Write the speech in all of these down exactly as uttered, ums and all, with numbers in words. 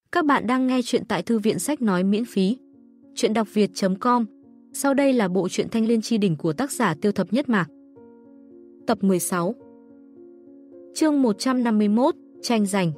Các bạn đang nghe chuyện tại Thư viện Sách Nói miễn phí. Chuyện đọc việt chấm com. Sau đây là bộ truyện Thanh Liên Chi Đỉnh của tác giả Tiêu Thập Nhất Mạc. Tập mười sáu. Chương một trăm năm mươi mốt, tranh giành.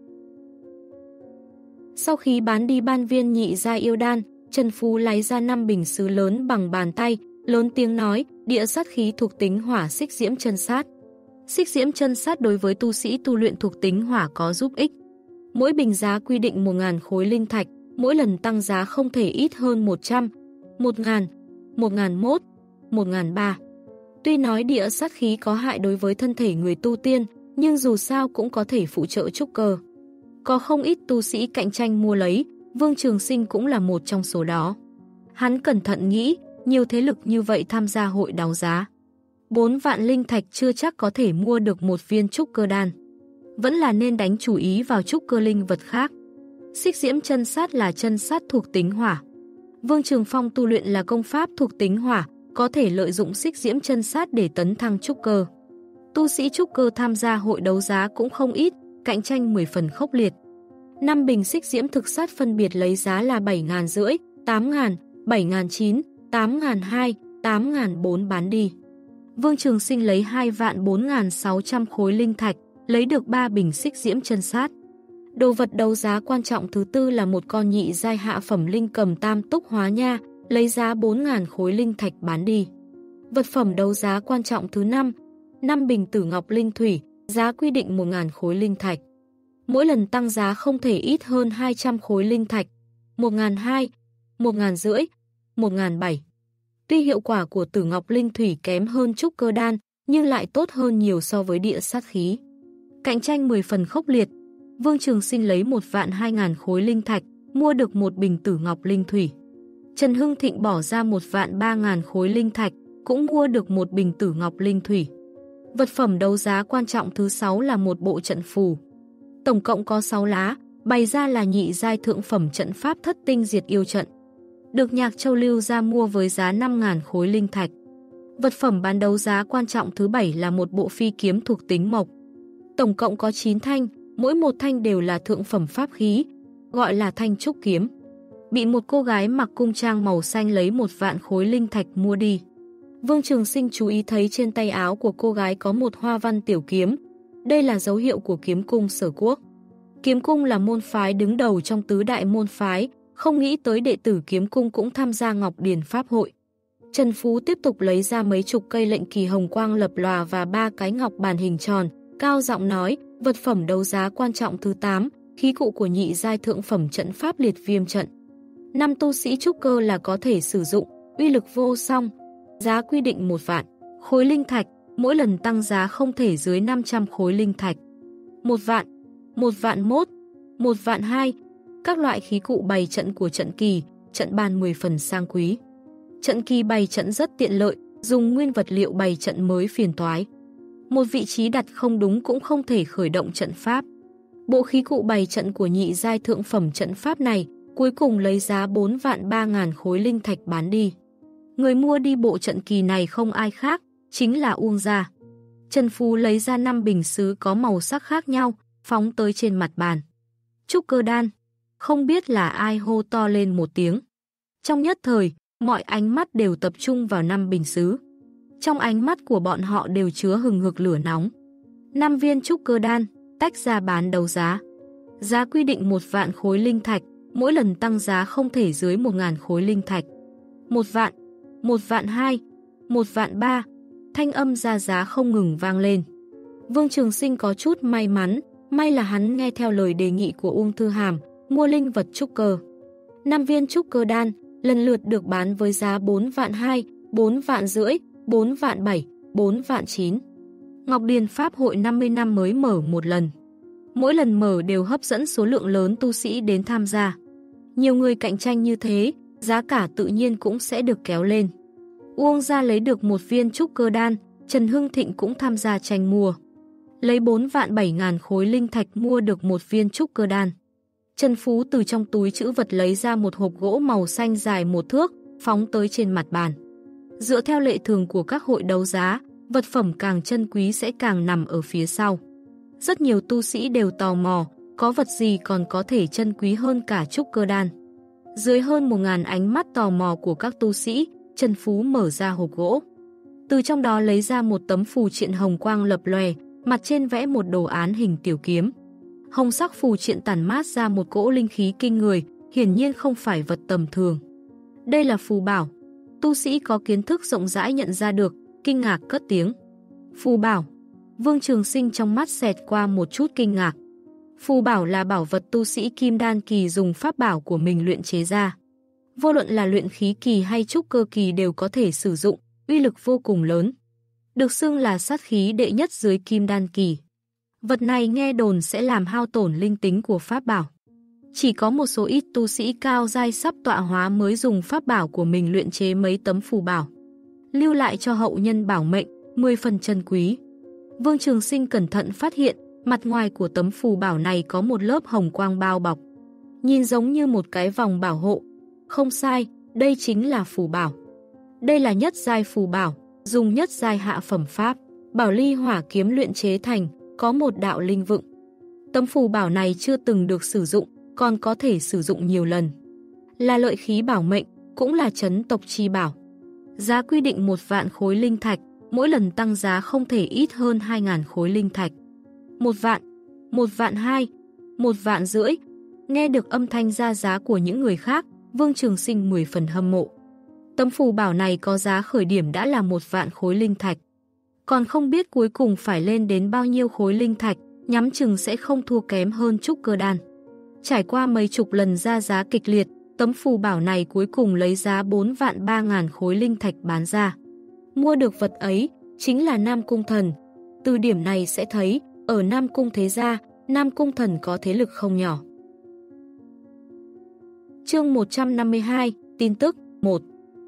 Sau khi bán đi ban viên nhị gia yêu đan, Trần Phú lấy ra năm bình sứ lớn bằng bàn tay, lớn tiếng nói, địa sát khí thuộc tính hỏa xích diễm chân sát. Xích diễm chân sát đối với tu sĩ tu luyện thuộc tính hỏa có giúp ích. Mỗi bình giá quy định một nghìn khối linh thạch, mỗi lần tăng giá không thể ít hơn một trăm, một nghìn, một nghìn một, một nghìn ba. Tuy nói địa sát khí có hại đối với thân thể người tu tiên, nhưng dù sao cũng có thể phụ trợ trúc cơ. Có không ít tu sĩ cạnh tranh mua lấy, Vương Trường Sinh cũng là một trong số đó. Hắn cẩn thận nghĩ, nhiều thế lực như vậy tham gia hội đấu giá. bốn vạn linh thạch chưa chắc có thể mua được một viên trúc cơ đan. Vẫn là nên đánh chủ ý vào trúc cơ linh vật khác. Xích diễm chân sát là chân sát thuộc tính hỏa. Vương Trường Phong tu luyện là công pháp thuộc tính hỏa, có thể lợi dụng xích diễm chân sát để tấn thăng trúc cơ. Tu sĩ trúc cơ tham gia hội đấu giá cũng không ít, cạnh tranh mười phần khốc liệt. năm bình xích diễm thực sát phân biệt lấy giá là bảy nghìn rưỡi, tám nghìn, bảy nghìn chín, tám nghìn hai, tám nghìn bốn bán đi. Vương Trường Sinh lấy hai vạn bốn nghìn sáu trăm khối linh thạch, lấy được ba bình xích diễm chân sát. Đồ vật đấu giá quan trọng thứ tư là một con nhị giai hạ phẩm linh cầm tam túc hóa nha, lấy giá bốn nghìn khối linh thạch bán đi. Vật phẩm đấu giá quan trọng thứ năm, năm bình tử ngọc linh thủy, giá quy định một nghìn khối linh thạch. Mỗi lần tăng giá không thể ít hơn hai trăm khối linh thạch, một nghìn hai, một nghìn rưỡi, một nghìn bảy. Tuy hiệu quả của tử ngọc linh thủy kém hơn trúc cơ đan, nhưng lại tốt hơn nhiều so với địa sát khí. Cạnh tranh mười phần khốc liệt, Vương Trường Sinh lấy một vạn hai nghìn khối linh thạch, mua được một bình tử ngọc linh thủy. Trần Hưng Thịnh bỏ ra một vạn ba nghìn khối linh thạch, cũng mua được một bình tử ngọc linh thủy. Vật phẩm đấu giá quan trọng thứ sáu là một bộ trận phù. Tổng cộng có sáu lá, bày ra là nhị giai thượng phẩm trận pháp thất tinh diệt yêu trận. Được Nhạc Châu lưu ra mua với giá năm nghìn khối linh thạch. Vật phẩm bán đấu giá quan trọng thứ bảy là một bộ phi kiếm thuộc tính mộc. Tổng cộng có chín thanh, mỗi một thanh đều là thượng phẩm pháp khí, gọi là thanh trúc kiếm. Bị một cô gái mặc cung trang màu xanh lấy một vạn khối linh thạch mua đi. Vương Trường Sinh chú ý thấy trên tay áo của cô gái có một hoa văn tiểu kiếm. Đây là dấu hiệu của kiếm cung Sở Quốc. Kiếm cung là môn phái đứng đầu trong tứ đại môn phái, không nghĩ tới đệ tử kiếm cung cũng tham gia Ngọc Điền Pháp hội. Trần Phú tiếp tục lấy ra mấy chục cây lệnh kỳ hồng quang lập lòa và ba cái ngọc bàn hình tròn, cao giọng nói, vật phẩm đấu giá quan trọng thứ tám, khí cụ của nhị giai thượng phẩm trận pháp liệt viêm trận. Năm tu sĩ trúc cơ là có thể sử dụng, uy lực vô song. Giá quy định một vạn khối linh thạch, mỗi lần tăng giá không thể dưới năm trăm khối linh thạch. Một vạn, một vạn một, một vạn hai. Các loại khí cụ bày trận của trận kỳ, trận bàn mười phần sang quý. Trận kỳ bày trận rất tiện lợi, dùng nguyên vật liệu bày trận mới phiền toái. Một vị trí đặt không đúng cũng không thể khởi động trận pháp. Bộ khí cụ bày trận của nhị giai thượng phẩm trận pháp này cuối cùng lấy giá bốn vạn ba nghìn khối linh thạch bán đi. Người mua đi bộ trận kỳ này không ai khác, chính là Uông Gia. Trần Phú lấy ra năm bình sứ có màu sắc khác nhau, phóng tới trên mặt bàn. Trúc cơ đan, không biết là ai hô to lên một tiếng. Trong nhất thời, mọi ánh mắt đều tập trung vào năm bình sứ. Trong ánh mắt của bọn họ đều chứa hừng hực lửa nóng. năm viên trúc cơ đan, tách ra bán đấu giá. Giá quy định một vạn khối linh thạch, mỗi lần tăng giá không thể dưới một nghìn khối linh thạch. Một vạn, một vạn hai, một vạn ba, thanh âm ra giá không ngừng vang lên. Vương Trường Sinh có chút may mắn, may là hắn nghe theo lời đề nghị của Uông Thư Hàm, mua linh vật trúc cơ. năm viên trúc cơ đan, lần lượt được bán với giá bốn vạn hai, bốn vạn rưỡi, bốn vạn bảy, bốn vạn chín. Ngọc Điền Pháp hội năm mươi năm mới mở một lần. Mỗi lần mở đều hấp dẫn số lượng lớn tu sĩ đến tham gia. Nhiều người cạnh tranh như thế, giá cả tự nhiên cũng sẽ được kéo lên. Uông Gia lấy được một viên trúc cơ đan, Trần Hưng Thịnh cũng tham gia tranh mua. Lấy bốn vạn bảy nghìn khối linh thạch mua được một viên trúc cơ đan. Trần Phú từ trong túi trữ vật lấy ra một hộp gỗ màu xanh dài một thước, phóng tới trên mặt bàn. Dựa theo lệ thường của các hội đấu giá, vật phẩm càng chân quý sẽ càng nằm ở phía sau. Rất nhiều tu sĩ đều tò mò, có vật gì còn có thể chân quý hơn cả trúc cơ đan. Dưới hơn một ngàn ánh mắt tò mò của các tu sĩ, Trần Phú mở ra hộp gỗ. Từ trong đó lấy ra một tấm phù triện hồng quang lập lòe, mặt trên vẽ một đồ án hình tiểu kiếm. Hồng sắc phù triện tản mát ra một cỗ linh khí kinh người, hiển nhiên không phải vật tầm thường. Đây là phù bảo. Tu sĩ có kiến thức rộng rãi nhận ra được, kinh ngạc cất tiếng. Phù bảo. Vương Trường Sinh trong mắt xẹt qua một chút kinh ngạc. Phù bảo là bảo vật tu sĩ kim đan kỳ dùng pháp bảo của mình luyện chế ra. Vô luận là luyện khí kỳ hay trúc cơ kỳ đều có thể sử dụng, uy lực vô cùng lớn. Được xưng là sát khí đệ nhất dưới kim đan kỳ. Vật này nghe đồn sẽ làm hao tổn linh tính của pháp bảo. Chỉ có một số ít tu sĩ cao giai sắp tọa hóa mới dùng pháp bảo của mình luyện chế mấy tấm phù bảo. Lưu lại cho hậu nhân bảo mệnh, mười phần chân quý. Vương Trường Sinh cẩn thận phát hiện, mặt ngoài của tấm phù bảo này có một lớp hồng quang bao bọc. Nhìn giống như một cái vòng bảo hộ. Không sai, đây chính là phù bảo. Đây là nhất giai phù bảo, dùng nhất giai hạ phẩm pháp, bảo ly hỏa kiếm luyện chế thành, có một đạo linh vựng. Tấm phù bảo này chưa từng được sử dụng, còn có thể sử dụng nhiều lần. Là lợi khí bảo mệnh, cũng là trấn tộc chi bảo. Giá quy định một vạn khối linh thạch, mỗi lần tăng giá không thể ít hơn hai ngàn khối linh thạch. Một vạn, một vạn hai, một vạn rưỡi. Nghe được âm thanh ra giá của những người khác, Vương Trường Sinh mười phần hâm mộ. Tấm phù bảo này có giá khởi điểm đã là một vạn khối linh thạch. Còn không biết cuối cùng phải lên đến bao nhiêu khối linh thạch, nhắm chừng sẽ không thua kém hơn trúc cơ đan. Trải qua mấy chục lần ra giá kịch liệt, tấm phù bảo này cuối cùng lấy giá bốn vạn ba ngàn khối linh thạch bán ra. Mua được vật ấy, chính là Nam Cung Thần. Từ điểm này sẽ thấy, ở Nam Cung thế gia, Nam Cung Thần có thế lực không nhỏ. Chương một trăm năm mươi hai, tin tức một.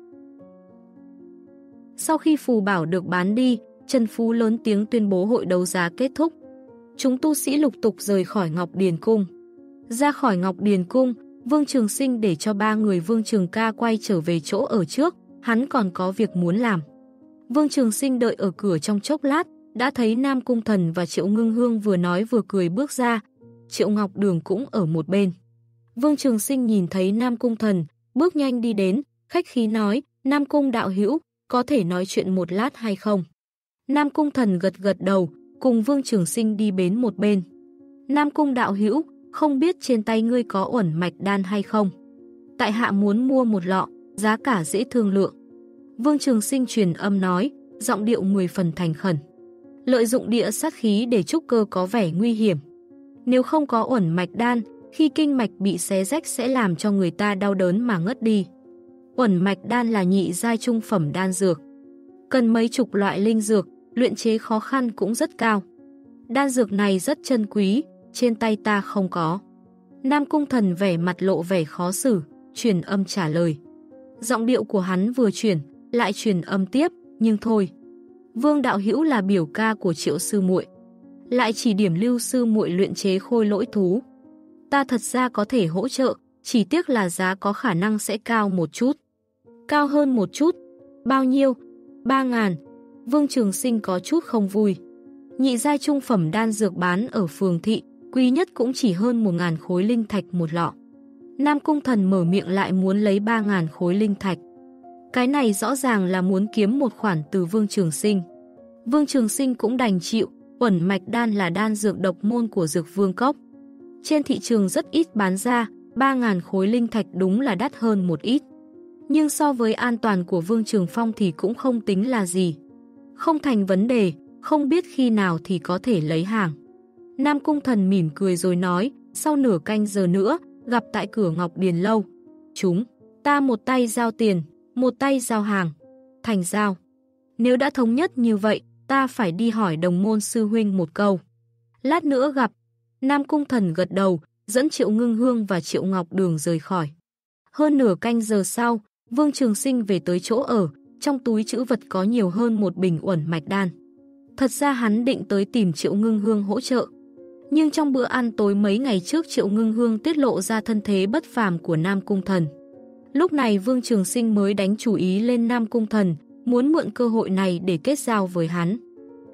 Sau khi phù bảo được bán đi, Trần Phú lớn tiếng tuyên bố hội đấu giá kết thúc. Chúng tu sĩ lục tục rời khỏi Ngọc Điền Cung. Ra khỏi Ngọc Điền Cung, Vương Trường Sinh để cho ba người Vương Trường Ca quay trở về chỗ ở trước, hắn còn có việc muốn làm. Vương Trường Sinh đợi ở cửa trong chốc lát, đã thấy Nam Cung Thần và Triệu Ngưng Hương vừa nói vừa cười bước ra. Triệu Ngọc Đường cũng ở một bên. Vương Trường Sinh nhìn thấy Nam Cung Thần, bước nhanh đi đến, khách khí nói, Nam Cung đạo hữu, có thể nói chuyện một lát hay không? Nam Cung Thần gật gật đầu, cùng Vương Trường Sinh đi đến một bên. Nam Cung đạo hữu, không biết trên tay ngươi có uẩn mạch đan hay không? Tại hạ muốn mua một lọ, giá cả dễ thương lượng. Vương Trường Sinh truyền âm nói, giọng điệu mười phần thành khẩn. Lợi dụng địa sát khí để trúc cơ có vẻ nguy hiểm. Nếu không có uẩn mạch đan, khi kinh mạch bị xé rách sẽ làm cho người ta đau đớn mà ngất đi. Uẩn mạch đan là nhị giai trung phẩm đan dược. Cần mấy chục loại linh dược, luyện chế khó khăn cũng rất cao. Đan dược này rất chân quý, trên tay ta không có. Nam Cung Thần vẻ mặt lộ vẻ khó xử, truyền âm trả lời. Giọng điệu của hắn vừa chuyển, lại truyền âm tiếp, nhưng thôi. Vương đạo hữu là biểu ca của Triệu sư muội, lại chỉ điểm Lưu sư muội luyện chế khôi lỗi thú. Ta thật ra có thể hỗ trợ, chỉ tiếc là giá có khả năng sẽ cao một chút. Cao hơn một chút. Bao nhiêu? Ba ngàn. Vương Trường Sinh có chút không vui. Nhị giai trung phẩm đan dược bán ở phường thị, quý nhất cũng chỉ hơn một ngàn khối linh thạch một lọ. Nam Cung Thần mở miệng lại muốn lấy ba ngàn khối linh thạch. Cái này rõ ràng là muốn kiếm một khoản từ Vương Trường Sinh. Vương Trường Sinh cũng đành chịu, uẩn mạch đan là đan dược độc môn của Dược Vương Cốc. Trên thị trường rất ít bán ra, ba ngàn khối linh thạch đúng là đắt hơn một ít. Nhưng so với an toàn của Vương Trường Phong thì cũng không tính là gì. Không thành vấn đề, không biết khi nào thì có thể lấy hàng. Nam Cung Thần mỉm cười rồi nói, sau nửa canh giờ nữa, gặp tại cửa Ngọc Điền Lâu. Chúng, ta một tay giao tiền, một tay giao hàng. Thành giao. Nếu đã thống nhất như vậy, ta phải đi hỏi đồng môn sư huynh một câu. Lát nữa gặp. Nam Cung Thần gật đầu, dẫn Triệu Ngưng Hương và Triệu Ngọc Đường rời khỏi. Hơn nửa canh giờ sau, Vương Trường Sinh về tới chỗ ở, trong túi trữ vật có nhiều hơn một bình uẩn mạch đan. Thật ra hắn định tới tìm Triệu Ngưng Hương hỗ trợ. Nhưng trong bữa ăn tối mấy ngày trước Triệu Ngưng Hương tiết lộ ra thân thế bất phàm của Nam Cung Thần. Lúc này Vương Trường Sinh mới đánh chủ ý lên Nam Cung Thần, muốn mượn cơ hội này để kết giao với hắn.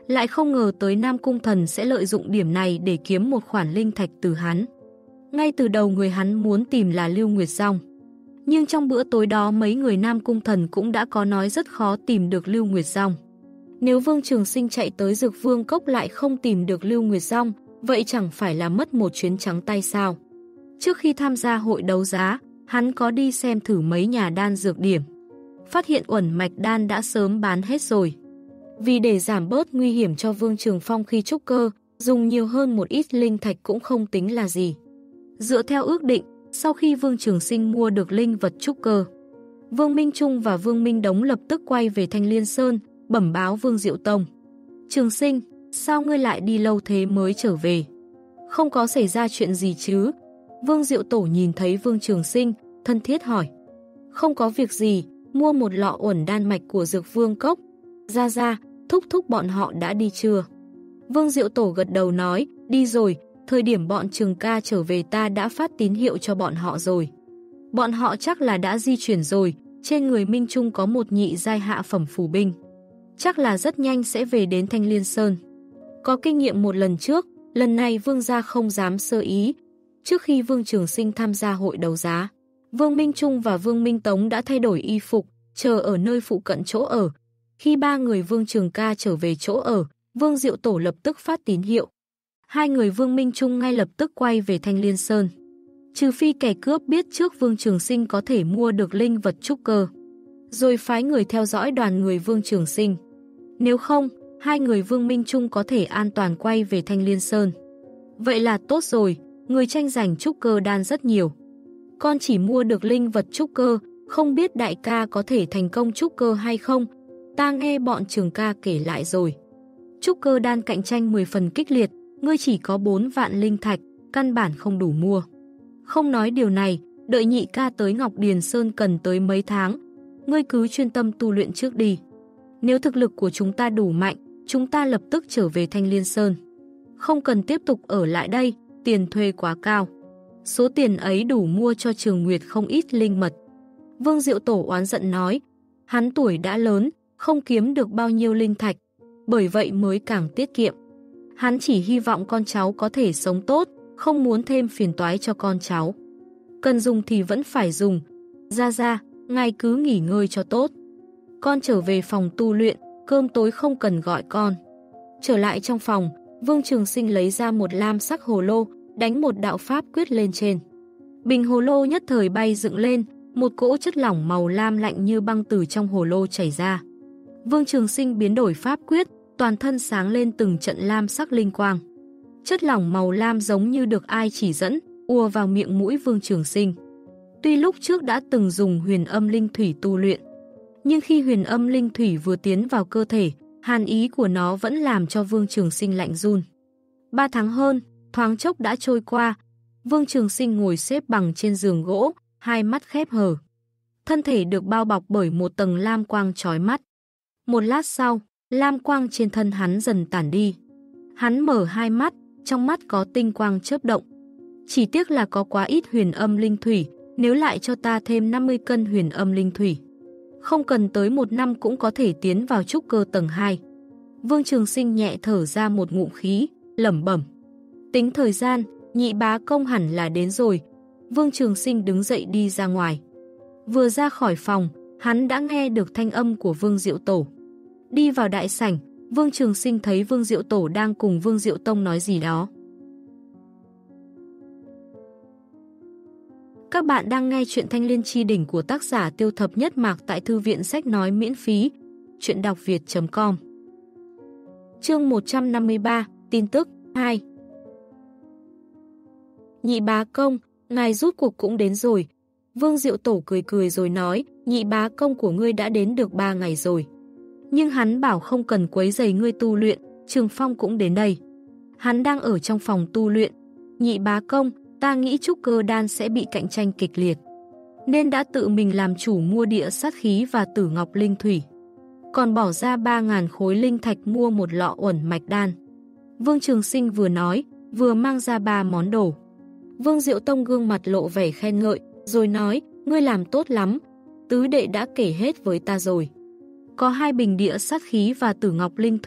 Lại không ngờ tới Nam Cung Thần sẽ lợi dụng điểm này để kiếm một khoản linh thạch từ hắn. Ngay từ đầu người hắn muốn tìm là Lưu Nguyệt Song. Nhưng trong bữa tối đó mấy người Nam Cung Thần cũng đã có nói rất khó tìm được Lưu Nguyệt Song. Nếu Vương Trường Sinh chạy tới Dược Vương Cốc lại không tìm được Lưu Nguyệt Song, vậy chẳng phải là mất một chuyến trắng tay sao? Trước khi tham gia hội đấu giá, hắn có đi xem thử mấy nhà đan dược điểm. Phát hiện uẩn mạch đan đã sớm bán hết rồi. Vì để giảm bớt nguy hiểm cho Vương Trường Phong khi trúc cơ, dùng nhiều hơn một ít linh thạch cũng không tính là gì. Dựa theo ước định, sau khi Vương Trường Sinh mua được linh vật trúc cơ, Vương Minh Trung và Vương Minh Đống lập tức quay về Thanh Liên Sơn, bẩm báo Vương Diệu Tông. Trường Sinh, sao ngươi lại đi lâu thế mới trở về? Không có xảy ra chuyện gì chứ? Vương Diệu Tổ nhìn thấy Vương Trường Sinh, thân thiết hỏi. Không có việc gì, mua một lọ uẩn đan mạch của Dược Vương Cốc. Ra ra, thúc thúc bọn họ đã đi chưa? Vương Diệu Tổ gật đầu nói, đi rồi, thời điểm bọn Trường ca trở về ta đã phát tín hiệu cho bọn họ rồi. Bọn họ chắc là đã di chuyển rồi, trên người Minh Trung có một nhị giai hạ phẩm phù binh. Chắc là rất nhanh sẽ về đến Thanh Liên Sơn. Có kinh nghiệm một lần trước, lần này Vương gia không dám sơ ý. Trước khi Vương Trường Sinh tham gia hội đấu giá, Vương Minh Trung và Vương Minh Tống đã thay đổi y phục, chờ ở nơi phụ cận chỗ ở. Khi ba người Vương Trường ca trở về chỗ ở, Vương Diệu Tổ lập tức phát tín hiệu. Hai người Vương Minh Trung ngay lập tức quay về Thanh Liên Sơn. Trừ phi kẻ cướp biết trước Vương Trường Sinh có thể mua được linh vật trúc cơ, rồi phái người theo dõi đoàn người Vương Trường Sinh. Nếu không, hai người Vương Minh Trung có thể an toàn quay về Thanh Liên Sơn. Vậy là tốt rồi, người tranh giành trúc cơ đan rất nhiều. Con chỉ mua được linh vật trúc cơ, không biết đại ca có thể thành công trúc cơ hay không? Ta nghe bọn Trường ca kể lại rồi. Trúc cơ đan cạnh tranh mười phần kích liệt, ngươi chỉ có bốn vạn linh thạch, căn bản không đủ mua. Không nói điều này, đợi nhị ca tới Ngọc Điền Sơn cần tới mấy tháng. Ngươi cứ chuyên tâm tu luyện trước đi. Nếu thực lực của chúng ta đủ mạnh, chúng ta lập tức trở về Thanh Liên Sơn. Không cần tiếp tục ở lại đây, tiền thuê quá cao. Số tiền ấy đủ mua cho Trường Nguyệt không ít linh mật. Vương Diệu Tổ oán giận nói, hắn tuổi đã lớn, không kiếm được bao nhiêu linh thạch, bởi vậy mới càng tiết kiệm. Hắn chỉ hy vọng con cháu có thể sống tốt, không muốn thêm phiền toái cho con cháu. Cần dùng thì vẫn phải dùng. Ra ra, ngài cứ nghỉ ngơi cho tốt. Con trở về phòng tu luyện, cơm tối không cần gọi con. Trở lại trong phòng, Vương Trường Sinh lấy ra một lam sắc hồ lô, đánh một đạo pháp quyết lên trên. Bình hồ lô nhất thời bay dựng lên, một cỗ chất lỏng màu lam lạnh như băng từ trong hồ lô chảy ra. Vương Trường Sinh biến đổi pháp quyết, toàn thân sáng lên từng trận lam sắc linh quang. Chất lỏng màu lam giống như được ai chỉ dẫn, ùa vào miệng mũi Vương Trường Sinh. Tuy lúc trước đã từng dùng huyền âm linh thủy tu luyện, nhưng khi huyền âm linh thủy vừa tiến vào cơ thể, hàn ý của nó vẫn làm cho Vương Trường Sinh lạnh run. Ba tháng hơn, thoáng chốc đã trôi qua, Vương Trường Sinh ngồi xếp bằng trên giường gỗ, hai mắt khép hờ. Thân thể được bao bọc bởi một tầng lam quang chói mắt. Một lát sau, lam quang trên thân hắn dần tản đi. Hắn mở hai mắt, trong mắt có tinh quang chớp động. Chỉ tiếc là có quá ít huyền âm linh thủy, nếu lại cho ta thêm năm mươi cân huyền âm linh thủy, không cần tới một năm cũng có thể tiến vào trúc cơ tầng hai. Vương Trường Sinh nhẹ thở ra một ngụm khí, lẩm bẩm. Tính thời gian, nhị bá công hẳn là đến rồi. Vương Trường Sinh đứng dậy đi ra ngoài. Vừa ra khỏi phòng, hắn đã nghe được thanh âm của Vương Diệu Tổ. Đi vào đại sảnh, Vương Trường Sinh thấy Vương Diệu Tổ đang cùng Vương Diệu Tông nói gì đó. Các bạn đang nghe chuyện Thanh Liên Chi Đỉnh của tác giả Tiêu Thập Nhất Mạc tại Thư viện Sách Nói miễn phí. Chuyện đọc việt chấm com. Chương một trăm năm mươi ba, tin tức hai. Nhị bá công, ngài rút cuộc cũng đến rồi. Vương Diệu Tổ cười cười rồi nói, nhị bá công của ngươi đã đến được ba ngày rồi. Nhưng hắn bảo không cần quấy rầy ngươi tu luyện, Trường Phong cũng đến đây. Hắn đang ở trong phòng tu luyện. Nhị bá công, ta nghĩ trúc cơ đan sẽ bị cạnh tranh kịch liệt, nên đã tự mình làm chủ mua địa sát khí và tử ngọc linh thủy. Còn bỏ ra ba ngàn khối linh thạch mua một lọ uẩn mạch đan. Vương Trường Sinh vừa nói, vừa mang ra ba món đồ. Vương Diệu Tông gương mặt lộ vẻ khen ngợi, rồi nói, ngươi làm tốt lắm, tứ đệ đã kể hết với ta rồi. Có hai bình địa sát khí và tử ngọc linh thủy,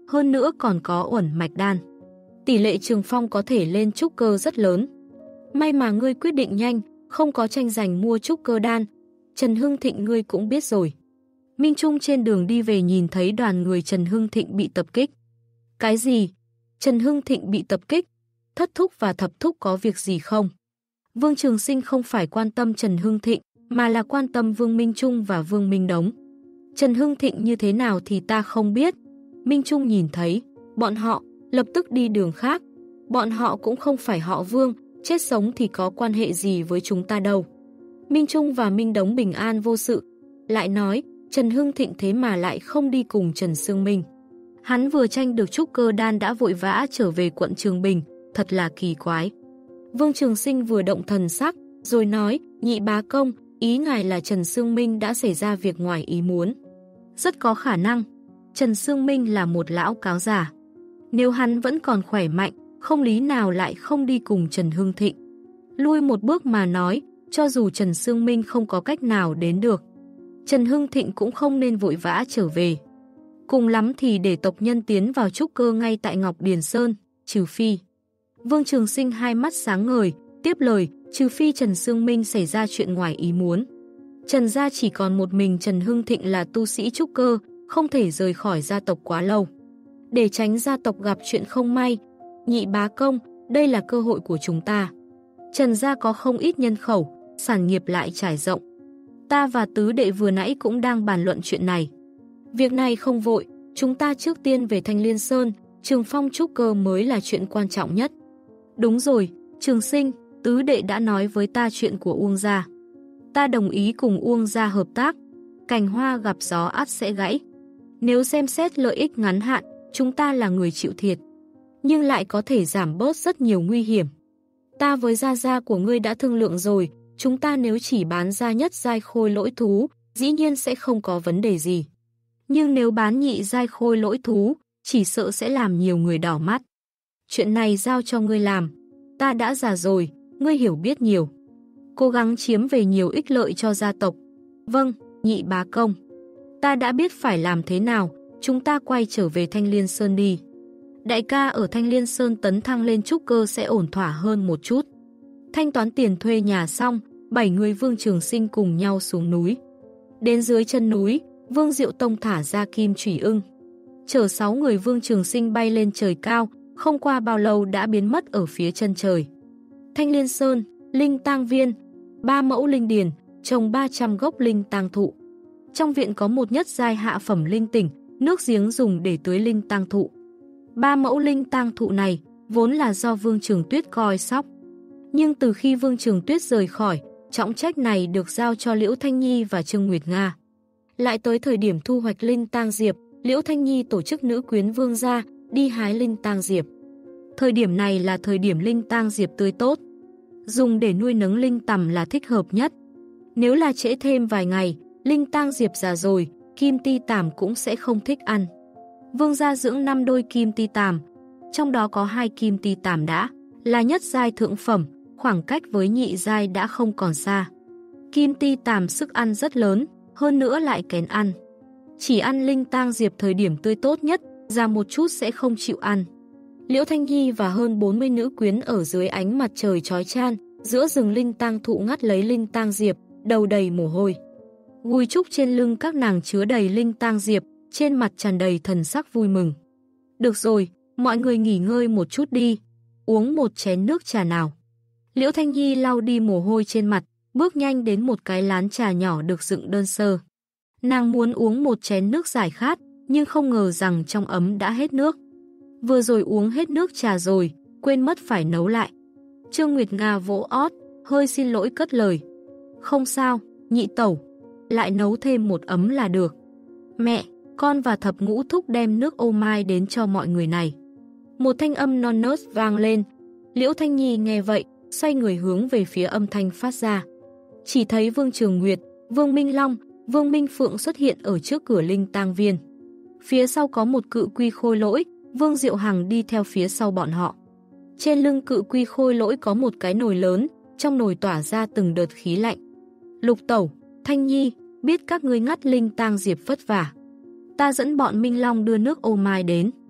hơn nữa còn có uẩn mạch đan. Tỷ lệ Trường Phong có thể lên trúc cơ rất lớn. May mà ngươi quyết định nhanh, không có tranh giành mua trúc cơ đan. Trần Hưng Thịnh ngươi cũng biết rồi. Minh Trung trên đường đi về nhìn thấy đoàn người Trần Hưng Thịnh bị tập kích. Cái gì? Trần Hưng Thịnh bị tập kích? Thất thúc và thập thúc có việc gì không? Vương Trường Sinh không phải quan tâm Trần Hưng Thịnh, mà là quan tâm Vương Minh Trung và Vương Minh Đống. Trần Hưng Thịnh như thế nào thì ta không biết. Minh Trung nhìn thấy, bọn họ lập tức đi đường khác. Bọn họ cũng không phải họ Vương, chết sống thì có quan hệ gì với chúng ta đâu. Minh Trung và Minh Đống bình an vô sự. Lại nói, Trần Hưng Thịnh thế mà lại không đi cùng Trần Sương Minh. Hắn vừa tranh được trúc cơ đan đã vội vã trở về quận Trường Bình, thật là kỳ quái. Vương Trường Sinh vừa động thần sắc, rồi nói, nhị bá công, ý ngài là Trần Sương Minh đã xảy ra việc ngoài ý muốn. Rất có khả năng, Trần Sương Minh là một lão cáo già. Nếu hắn vẫn còn khỏe mạnh, không lý nào lại không đi cùng Trần Hưng Thịnh. Lui một bước mà nói, cho dù Trần Sương Minh không có cách nào đến được, Trần Hưng Thịnh cũng không nên vội vã trở về. Cùng lắm thì để tộc nhân tiến vào trúc cơ ngay tại Ngọc Điền Sơn, trừ phi. Vương Trường Sinh hai mắt sáng ngời, tiếp lời, trừ phi Trần Sương Minh xảy ra chuyện ngoài ý muốn. Trần gia chỉ còn một mình Trần Hưng Thịnh là tu sĩ trúc cơ, không thể rời khỏi gia tộc quá lâu. Để tránh gia tộc gặp chuyện không may, nhị bá công, đây là cơ hội của chúng ta. Trần gia có không ít nhân khẩu, sản nghiệp lại trải rộng. Ta và tứ đệ vừa nãy cũng đang bàn luận chuyện này. Việc này không vội, chúng ta trước tiên về Thanh Liên Sơn, Trường Phong trúc cơ mới là chuyện quan trọng nhất. Đúng rồi, Trường Sinh, tứ đệ đã nói với ta chuyện của Uông gia. Ta đồng ý cùng Uông gia hợp tác. Cành hoa gặp gió ắt sẽ gãy. Nếu xem xét lợi ích ngắn hạn, chúng ta là người chịu thiệt, nhưng lại có thể giảm bớt rất nhiều nguy hiểm. Ta với gia gia của ngươi đã thương lượng rồi, chúng ta nếu chỉ bán ra nhất giai khôi lỗi thú, dĩ nhiên sẽ không có vấn đề gì. Nhưng nếu bán nhị giai khôi lỗi thú, chỉ sợ sẽ làm nhiều người đỏ mắt. Chuyện này giao cho ngươi làm. Ta đã già rồi, ngươi hiểu biết nhiều. Cố gắng chiếm về nhiều ích lợi cho gia tộc. Vâng, nhị bá công. Ta đã biết phải làm thế nào, chúng ta quay trở về Thanh Liên Sơn đi. Đại ca ở Thanh Liên Sơn tấn thăng lên trúc cơ sẽ ổn thỏa hơn một chút. Thanh toán tiền thuê nhà xong, bảy người Vương Trường Sinh cùng nhau xuống núi. Đến dưới chân núi, Vương Diệu Tông thả ra kim chủy ưng. Chở sáu người Vương Trường Sinh bay lên trời cao, không qua bao lâu đã biến mất ở phía chân trời. Thanh Liên Sơn, linh tang viên, ba mẫu linh điền, trồng ba trăm gốc linh tang thụ. Trong viện có một nhất giai hạ phẩm linh tỉnh, nước giếng dùng để tưới linh tang thụ. Ba mẫu linh tang thụ này vốn là do Vương Trường Tuyết coi sóc. Nhưng từ khi Vương Trường Tuyết rời khỏi, trọng trách này được giao cho Liễu Thanh Nhi và Trương Nguyệt Nga. Lại tới thời điểm thu hoạch linh tang diệp, Liễu Thanh Nhi tổ chức nữ quyến Vương gia đi hái linh tang diệp. Thời điểm này là thời điểm linh tang diệp tươi tốt, dùng để nuôi nấng linh tằm là thích hợp nhất. Nếu là trễ thêm vài ngày, linh tang diệp già rồi, kim ti tằm cũng sẽ không thích ăn. Vương gia dưỡng năm đôi kim ti tằm, trong đó có hai kim ti tằm đã là nhất giai thượng phẩm, khoảng cách với nhị giai đã không còn xa. Kim ti tằm sức ăn rất lớn, hơn nữa lại kén ăn. Chỉ ăn linh tang diệp thời điểm tươi tốt nhất, già một chút sẽ không chịu ăn. Liễu Thanh Nhi và hơn bốn mươi nữ quyến ở dưới ánh mặt trời chói chang, giữa rừng linh tang thụ ngắt lấy linh tang diệp, đầu đầy mồ hôi. Gùi trúc trên lưng các nàng chứa đầy linh tang diệp, trên mặt tràn đầy thần sắc vui mừng. Được rồi, mọi người nghỉ ngơi một chút đi, uống một chén nước trà nào. Liễu Thanh Nhi lau đi mồ hôi trên mặt, bước nhanh đến một cái lán trà nhỏ được dựng đơn sơ. Nàng muốn uống một chén nước giải khát, nhưng không ngờ rằng trong ấm đã hết nước. Vừa rồi uống hết nước trà rồi, quên mất phải nấu lại. Trương Nguyệt Nga vỗ ót, hơi xin lỗi cất lời. Không sao, nhị tẩu, lại nấu thêm một ấm là được. Mẹ, con và thập ngũ thúc đem nước ô mai đến cho mọi người này. Một thanh âm non nớt vang lên. Liễu Thanh Nhi nghe vậy, xoay người hướng về phía âm thanh phát ra. Chỉ thấy Vương Trường Nguyệt, Vương Minh Long, Vương Minh Phượng xuất hiện ở trước cửa linh tang viên. Phía sau có một cự quy khôi lỗi, Vương Diệu Hằng đi theo phía sau bọn họ. Trên lưng cự quy khôi lỗi có một cái nồi lớn, trong nồi tỏa ra từng đợt khí lạnh. Lục tẩu, Thanh Nhi, biết các ngươi ngắt linh tang diệp vất vả. Ta dẫn bọn Minh Long đưa nước ô mai đến.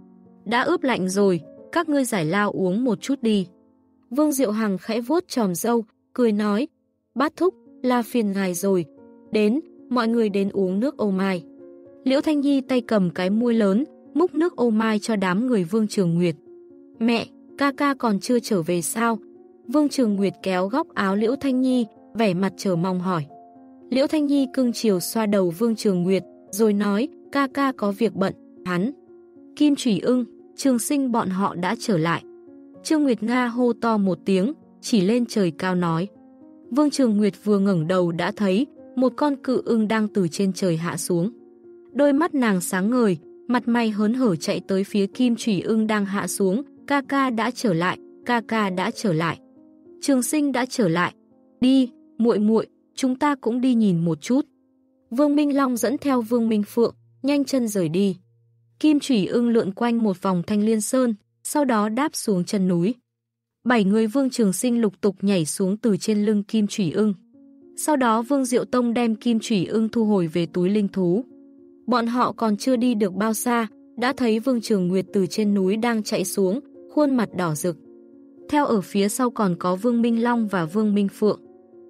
đã ướp lạnh rồi, các ngươi giải lao uống một chút đi. Vương Diệu Hằng khẽ vuốt chòm râu, cười nói, bát thúc, là phiền ngài rồi. Đến, mọi người đến uống nước ô mai. Liễu Thanh Nhi tay cầm cái muôi lớn, múc nước ô mai cho đám người Vương Trường Nguyệt. Mẹ, ca ca còn chưa trở về sao? Vương Trường Nguyệt kéo góc áo Liễu Thanh Nhi, vẻ mặt chờ mong hỏi. Liễu Thanh Nhi cưng chiều xoa đầu Vương Trường Nguyệt, rồi nói, ca ca có việc bận, hắn. Kim Chủy Ưng, Trường Sinh bọn họ đã trở lại. Trương Nguyệt Nga hô to một tiếng, chỉ lên trời cao nói. Vương Trường Nguyệt vừa ngẩng đầu đã thấy một con cự ưng đang từ trên trời hạ xuống. Đôi mắt nàng sáng ngời, mặt mày hớn hở chạy tới phía Kim Chủy Ưng đang hạ xuống. Ca ca đã trở lại, ca ca đã trở lại. Trường Sinh đã trở lại. Đi, muội muội, chúng ta cũng đi nhìn một chút. Vương Minh Long dẫn theo Vương Minh Phượng, nhanh chân rời đi. Kim Chủy Ưng lượn quanh một vòng Thanh Liên Sơn, sau đó đáp xuống chân núi. Bảy người Vương Trường Sinh lục tục nhảy xuống từ trên lưng Kim Chủy Ưng. Sau đó Vương Diệu Tông đem Kim Chủy Ưng thu hồi về túi linh thú. Bọn họ còn chưa đi được bao xa, đã thấy Vương Trường Nguyệt từ trên núi đang chạy xuống, khuôn mặt đỏ rực. Theo ở phía sau còn có Vương Minh Long và Vương Minh Phượng.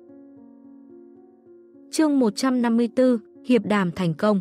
Chương một trăm năm mươi tư, hiệp đàm thành công.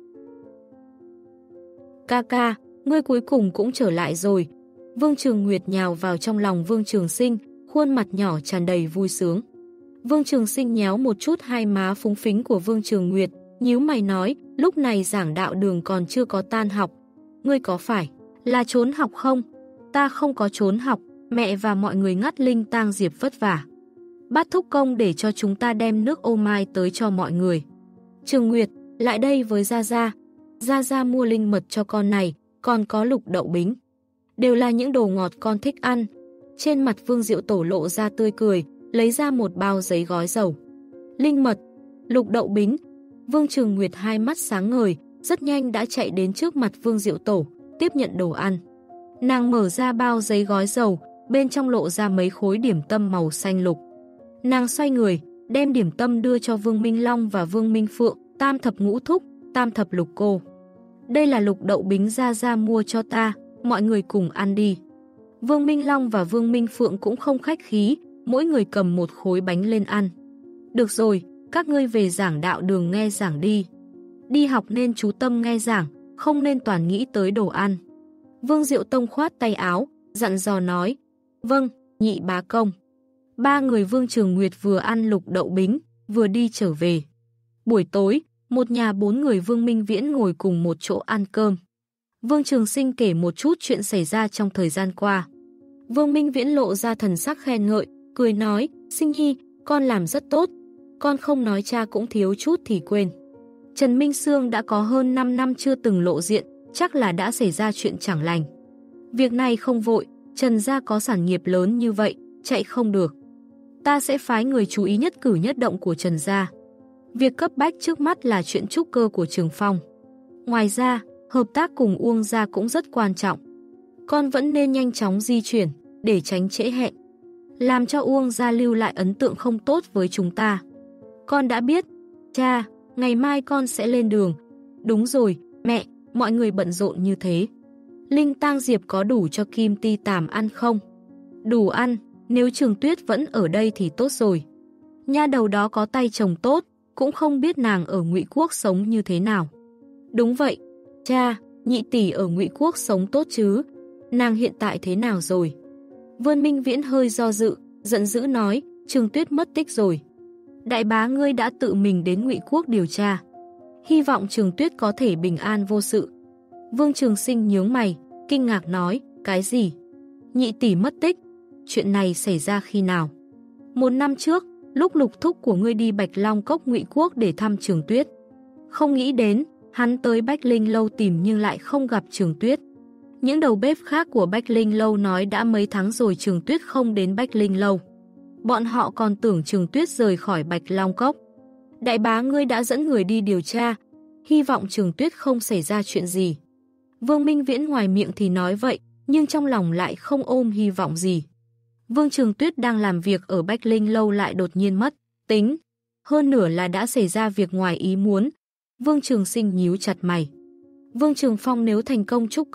Ca ca, ngươi cuối cùng cũng trở lại rồi. Vương Trường Nguyệt nhào vào trong lòng Vương Trường Sinh, khuôn mặt nhỏ tràn đầy vui sướng. Vương Trường Sinh nhéo một chút hai má phúng phính của Vương Trường Nguyệt, nhíu mày nói, lúc này giảng đạo đường còn chưa có tan học. Ngươi có phải là trốn học không? Ta không có trốn học, mẹ và mọi người ngắt linh tang diệp vất vả. Bát thúc công để cho chúng ta đem nước ô mai tới cho mọi người. Trường Nguyệt, lại đây với Gia Gia. Gia Gia mua linh mật cho con này, còn có lục đậu bính. Đều là những đồ ngọt con thích ăn. Trên mặt Vương Diệu Tổ lộ ra tươi cười, lấy ra một bao giấy gói dầu. Linh mật, lục đậu bính. Vương Trường Nguyệt hai mắt sáng ngời, rất nhanh đã chạy đến trước mặt Vương Diệu Tổ, tiếp nhận đồ ăn. Nàng mở ra bao giấy gói dầu, bên trong lộ ra mấy khối điểm tâm màu xanh lục. Nàng xoay người, đem điểm tâm đưa cho Vương Minh Long và Vương Minh Phượng, tam thập ngũ thúc, tam thập lục cô. Đây là lục đậu bính Gia Gia mua cho ta, mọi người cùng ăn đi. Vương Minh Long và Vương Minh Phượng cũng không khách khí, mỗi người cầm một khối bánh lên ăn. Được rồi, các ngươi về giảng đạo đường nghe giảng đi. Đi học nên chú tâm nghe giảng, không nên toàn nghĩ tới đồ ăn. Vương Diệu Tông khoát tay áo, dặn dò nói, vâng, nhị bá công. Ba người Vương Trường Nguyệt vừa ăn lục đậu bính, vừa đi trở về. Buổi tối, một nhà bốn người Vương Minh Viễn ngồi cùng một chỗ ăn cơm. Vương Trường Sinh kể một chút chuyện xảy ra trong thời gian qua. Vương Minh Viễn lộ ra thần sắc khen ngợi, cười nói, Sinh Nhi, con làm rất tốt. Con không nói cha cũng thiếu chút thì quên. Trần Minh Sương đã có hơn năm năm chưa từng lộ diện, chắc là đã xảy ra chuyện chẳng lành. Việc này không vội, Trần gia có sản nghiệp lớn như vậy, chạy không được. Ta sẽ phái người chú ý nhất cử nhất động của Trần gia. Việc cấp bách trước mắt là chuyện trúc cơ của Trường Phong. Ngoài ra, hợp tác cùng Uông gia cũng rất quan trọng. Con vẫn nên nhanh chóng di chuyển, để tránh trễ hẹn. Làm cho Uông gia lưu lại ấn tượng không tốt với chúng ta. Con đã biết. Cha, ngày mai con sẽ lên đường. Đúng rồi, mẹ, mọi người bận rộn như thế. Linh tang diệp có đủ cho Kim Ti Tàm ăn không? Đủ ăn, nếu Trường Tuyết vẫn ở đây thì tốt rồi. Nha đầu đó có tay chồng tốt, cũng không biết nàng ở Ngụy Quốc sống như thế nào. Đúng vậy, cha, nhị tỷ ở Ngụy Quốc sống tốt chứ? Nàng hiện tại thế nào rồi? Vương Minh Viễn hơi do dự, giận dữ nói, Trường Tuyết mất tích rồi. Đại bá ngươi đã tự mình đến Ngụy Quốc điều tra. Hy vọng Trường Tuyết có thể bình an vô sự. Vương Trường Sinh nhướng mày, kinh ngạc nói, cái gì? Nhị tỷ mất tích? Chuyện này xảy ra khi nào? Một năm trước, lúc lục thúc của ngươi đi Bạch Long Cốc Ngụy Quốc để thăm Trường Tuyết. Không nghĩ đến, hắn tới Bách Linh Lâu tìm nhưng lại không gặp Trường Tuyết. Những đầu bếp khác của Bách Linh Lâu nói đã mấy tháng rồi Trường Tuyết không đến Bách Linh Lâu. Bọn họ còn tưởng Trường Tuyết rời khỏi Bạch Long Cốc. Đại bá ngươi đã dẫn người đi điều tra, hy vọng Trường Tuyết không xảy ra chuyện gì. Vương Minh Viễn ngoài miệng thì nói vậy, nhưng trong lòng lại không ôm hy vọng gì. Vương Trường Tuyết đang làm việc ở Bách Linh Lâu lại đột nhiên mất, tính. Hơn nửa là đã xảy ra việc ngoài ý muốn. Vương Trường Sinh nhíu chặt mày. Vương Trường Phong nếu thành công trúc cơ,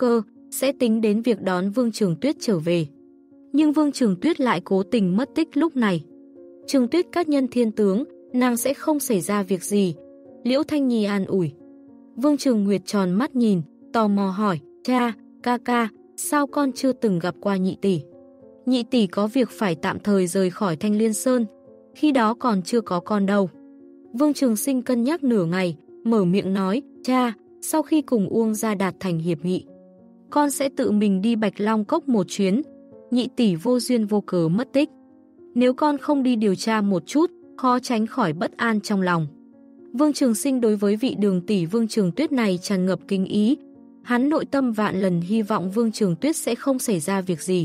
sẽ tính đến việc đón Vương Trường Tuyết trở về. Nhưng Vương Trường Tuyết lại cố tình mất tích lúc này. Trường Tuyết các nhân thiên tướng, nàng sẽ không xảy ra việc gì. Liễu Thanh Nhi an ủi. Vương Trường Nguyệt tròn mắt nhìn, tò mò hỏi, cha, ca ca, sao con chưa từng gặp qua nhị tỷ? Nhị tỷ có việc phải tạm thời rời khỏi Thanh Liên Sơn, khi đó còn chưa có con đâu. Vương Trường Sinh cân nhắc nửa ngày, mở miệng nói, cha, sau khi cùng Uông gia đạt thành hiệp nghị, con sẽ tự mình đi Bạch Long Cốc một chuyến, nhị tỷ vô duyên vô cớ mất tích. Nếu con không đi điều tra một chút, khó tránh khỏi bất an trong lòng. Vương Trường Sinh đối với vị đường tỷ Vương Trường Tuyết này tràn ngập kính ý. Hắn nội tâm vạn lần hy vọng Vương Trường Tuyết sẽ không xảy ra việc gì.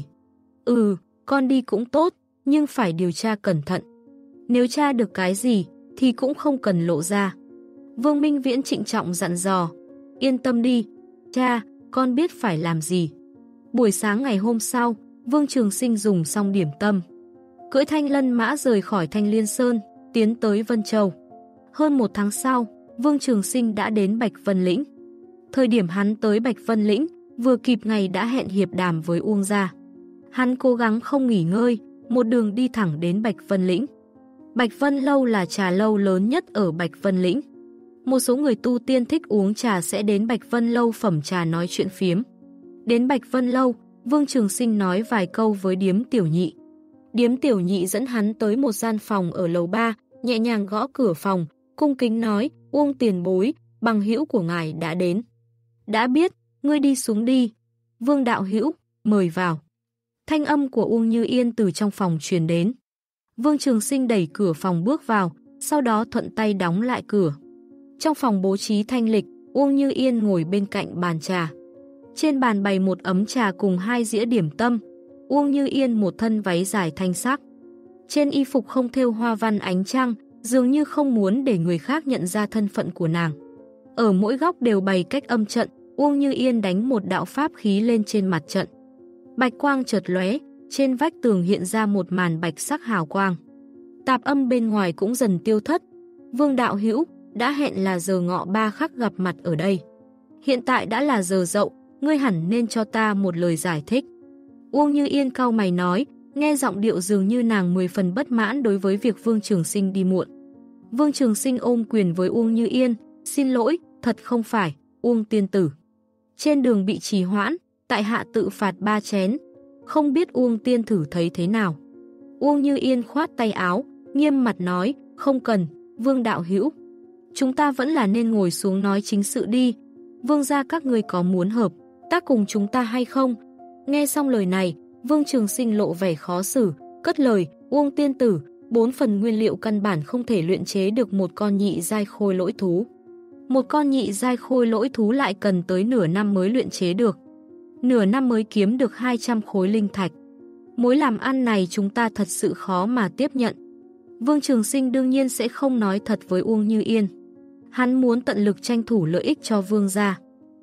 Ừ, con đi cũng tốt, nhưng phải điều tra cẩn thận. Nếu tra được cái gì, thì cũng không cần lộ ra. Vương Minh Viễn trịnh trọng dặn dò. Yên tâm đi, cha, con biết phải làm gì. Buổi sáng ngày hôm sau, Vương Trường Sinh dùng xong điểm tâm, cưỡi thanh lân mã rời khỏi Thanh Liên Sơn, tiến tới Vân Châu. Hơn một tháng sau, Vương Trường Sinh đã đến Bạch Vân Lĩnh. Thời điểm hắn tới Bạch Vân Lĩnh, vừa kịp ngày đã hẹn hiệp đàm với Uông gia. Hắn cố gắng không nghỉ ngơi, một đường đi thẳng đến Bạch Vân Lĩnh. Bạch Vân Lâu là trà lâu lớn nhất ở Bạch Vân Lĩnh. Một số người tu tiên thích uống trà sẽ đến Bạch Vân Lâu phẩm trà nói chuyện phiếm. Đến Bạch Vân Lâu, Vương Trường Sinh nói vài câu với Điếm Tiểu Nhị. Điếm Tiểu Nhị dẫn hắn tới một gian phòng ở lầu ba, nhẹ nhàng gõ cửa phòng, cung kính nói, Uông tiền bối, bằng hữu của ngài đã đến. Đã biết, ngươi đi xuống đi. Vương đạo hữu, mời vào. Thanh âm của Uông Như Yên từ trong phòng truyền đến. Vương Trường Sinh đẩy cửa phòng bước vào, sau đó thuận tay đóng lại cửa. Trong phòng bố trí thanh lịch, Uông Như Yên ngồi bên cạnh bàn trà. Trên bàn bày một ấm trà cùng hai dĩa điểm tâm. Uông Như Yên một thân váy dài thanh sắc. Trên y phục không thêu hoa văn ánh trăng, dường như không muốn để người khác nhận ra thân phận của nàng. Ở mỗi góc đều bày cách âm trận, Uông Như Yên đánh một đạo pháp khí lên trên mặt trận. Bạch quang chợt lóe, trên vách tường hiện ra một màn bạch sắc hào quang. Tạp âm bên ngoài cũng dần tiêu thất. Vương đạo hữu, đã hẹn là giờ ngọ ba khắc gặp mặt ở đây. Hiện tại đã là giờ dậu, ngươi hẳn nên cho ta một lời giải thích. Uông Như Yên cau mày nói, nghe giọng điệu dường như nàng mười phần bất mãn đối với việc Vương Trường Sinh đi muộn. Vương Trường Sinh ôm quyền với Uông Như Yên, xin lỗi, thật không phải, Uông tiên tử. Trên đường bị trì hoãn, tại hạ tự phạt ba chén, không biết Uông tiên tử thấy thế nào. Uông Như Yên khoát tay áo, nghiêm mặt nói, không cần, Vương đạo hữu. Chúng ta vẫn là nên ngồi xuống nói chính sự đi. Vương gia các ngươi có muốn hợp tác cùng chúng ta hay không? Nghe xong lời này, Vương Trường Sinh lộ vẻ khó xử, cất lời, Uông tiên tử, bốn phần nguyên liệu căn bản không thể luyện chế được một con nhị giai khôi lỗi thú. Một con nhị giai khôi lỗi thú lại cần tới nửa năm mới luyện chế được. Nửa năm mới kiếm được hai trăm khối linh thạch. Mối làm ăn này chúng ta thật sự khó mà tiếp nhận. Vương Trường Sinh đương nhiên sẽ không nói thật với Uông Như Yên. Hắn muốn tận lực tranh thủ lợi ích cho Vương gia.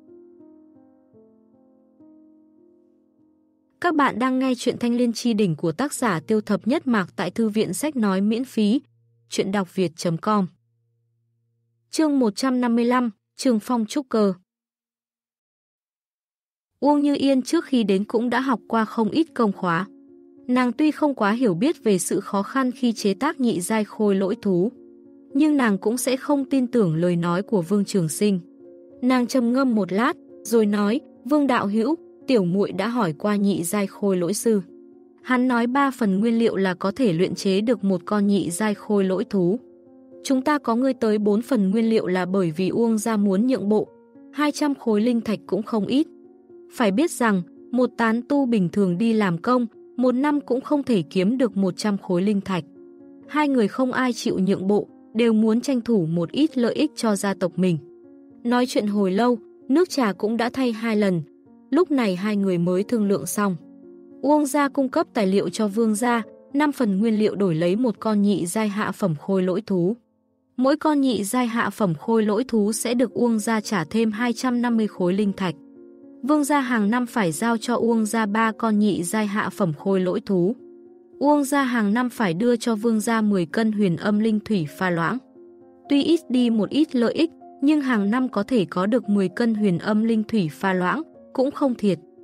Các bạn đang nghe chuyện Thanh Liên Chi Đỉnh của tác giả Tiêu Thập Nhất Mạc tại thư viện sách nói miễn phí. Chuyện đọc việt chấm com. Chương một trăm năm mươi lăm, Trường Phong Trúc Cơ. Uông Như Yên trước khi đến cũng đã học qua không ít công khóa. Nàng tuy không quá hiểu biết về sự khó khăn khi chế tác nhị giai khôi lỗi thú, nhưng nàng cũng sẽ không tin tưởng lời nói của Vương Trường Sinh. Nàng trầm ngâm một lát, rồi nói, Vương đạo hữu, tiểu muội đã hỏi qua nhị giai khôi lỗi sư. Hắn nói ba phần nguyên liệu là có thể luyện chế được một con nhị giai khôi lỗi thú. Chúng ta có ngươi tới bốn phần nguyên liệu là bởi vì Uông gia muốn nhượng bộ, hai trăm khối linh thạch cũng không ít. Phải biết rằng, một tán tu bình thường đi làm công, một năm cũng không thể kiếm được một trăm khối linh thạch. Hai người không ai chịu nhượng bộ, đều muốn tranh thủ một ít lợi ích cho gia tộc mình. Nói chuyện hồi lâu, nước trà cũng đã thay hai lần. Lúc này hai người mới thương lượng xong. Uông gia cung cấp tài liệu cho Vương gia, năm phần nguyên liệu đổi lấy một con nhị giai hạ phẩm khôi lỗi thú. Mỗi con nhị giai hạ phẩm khôi lỗi thú sẽ được Uông gia trả thêm hai trăm năm mươi khối linh thạch. Vương gia hàng năm phải giao cho Uông gia ba con nhị giai hạ phẩm khôi lỗi thú. Uông gia hàng năm phải đưa cho Vương gia mười cân huyền âm linh thủy pha loãng. Tuy ít đi một ít lợi ích, nhưng hàng năm có thể có được mười cân huyền âm linh thủy pha loãng, cũng không thiệt.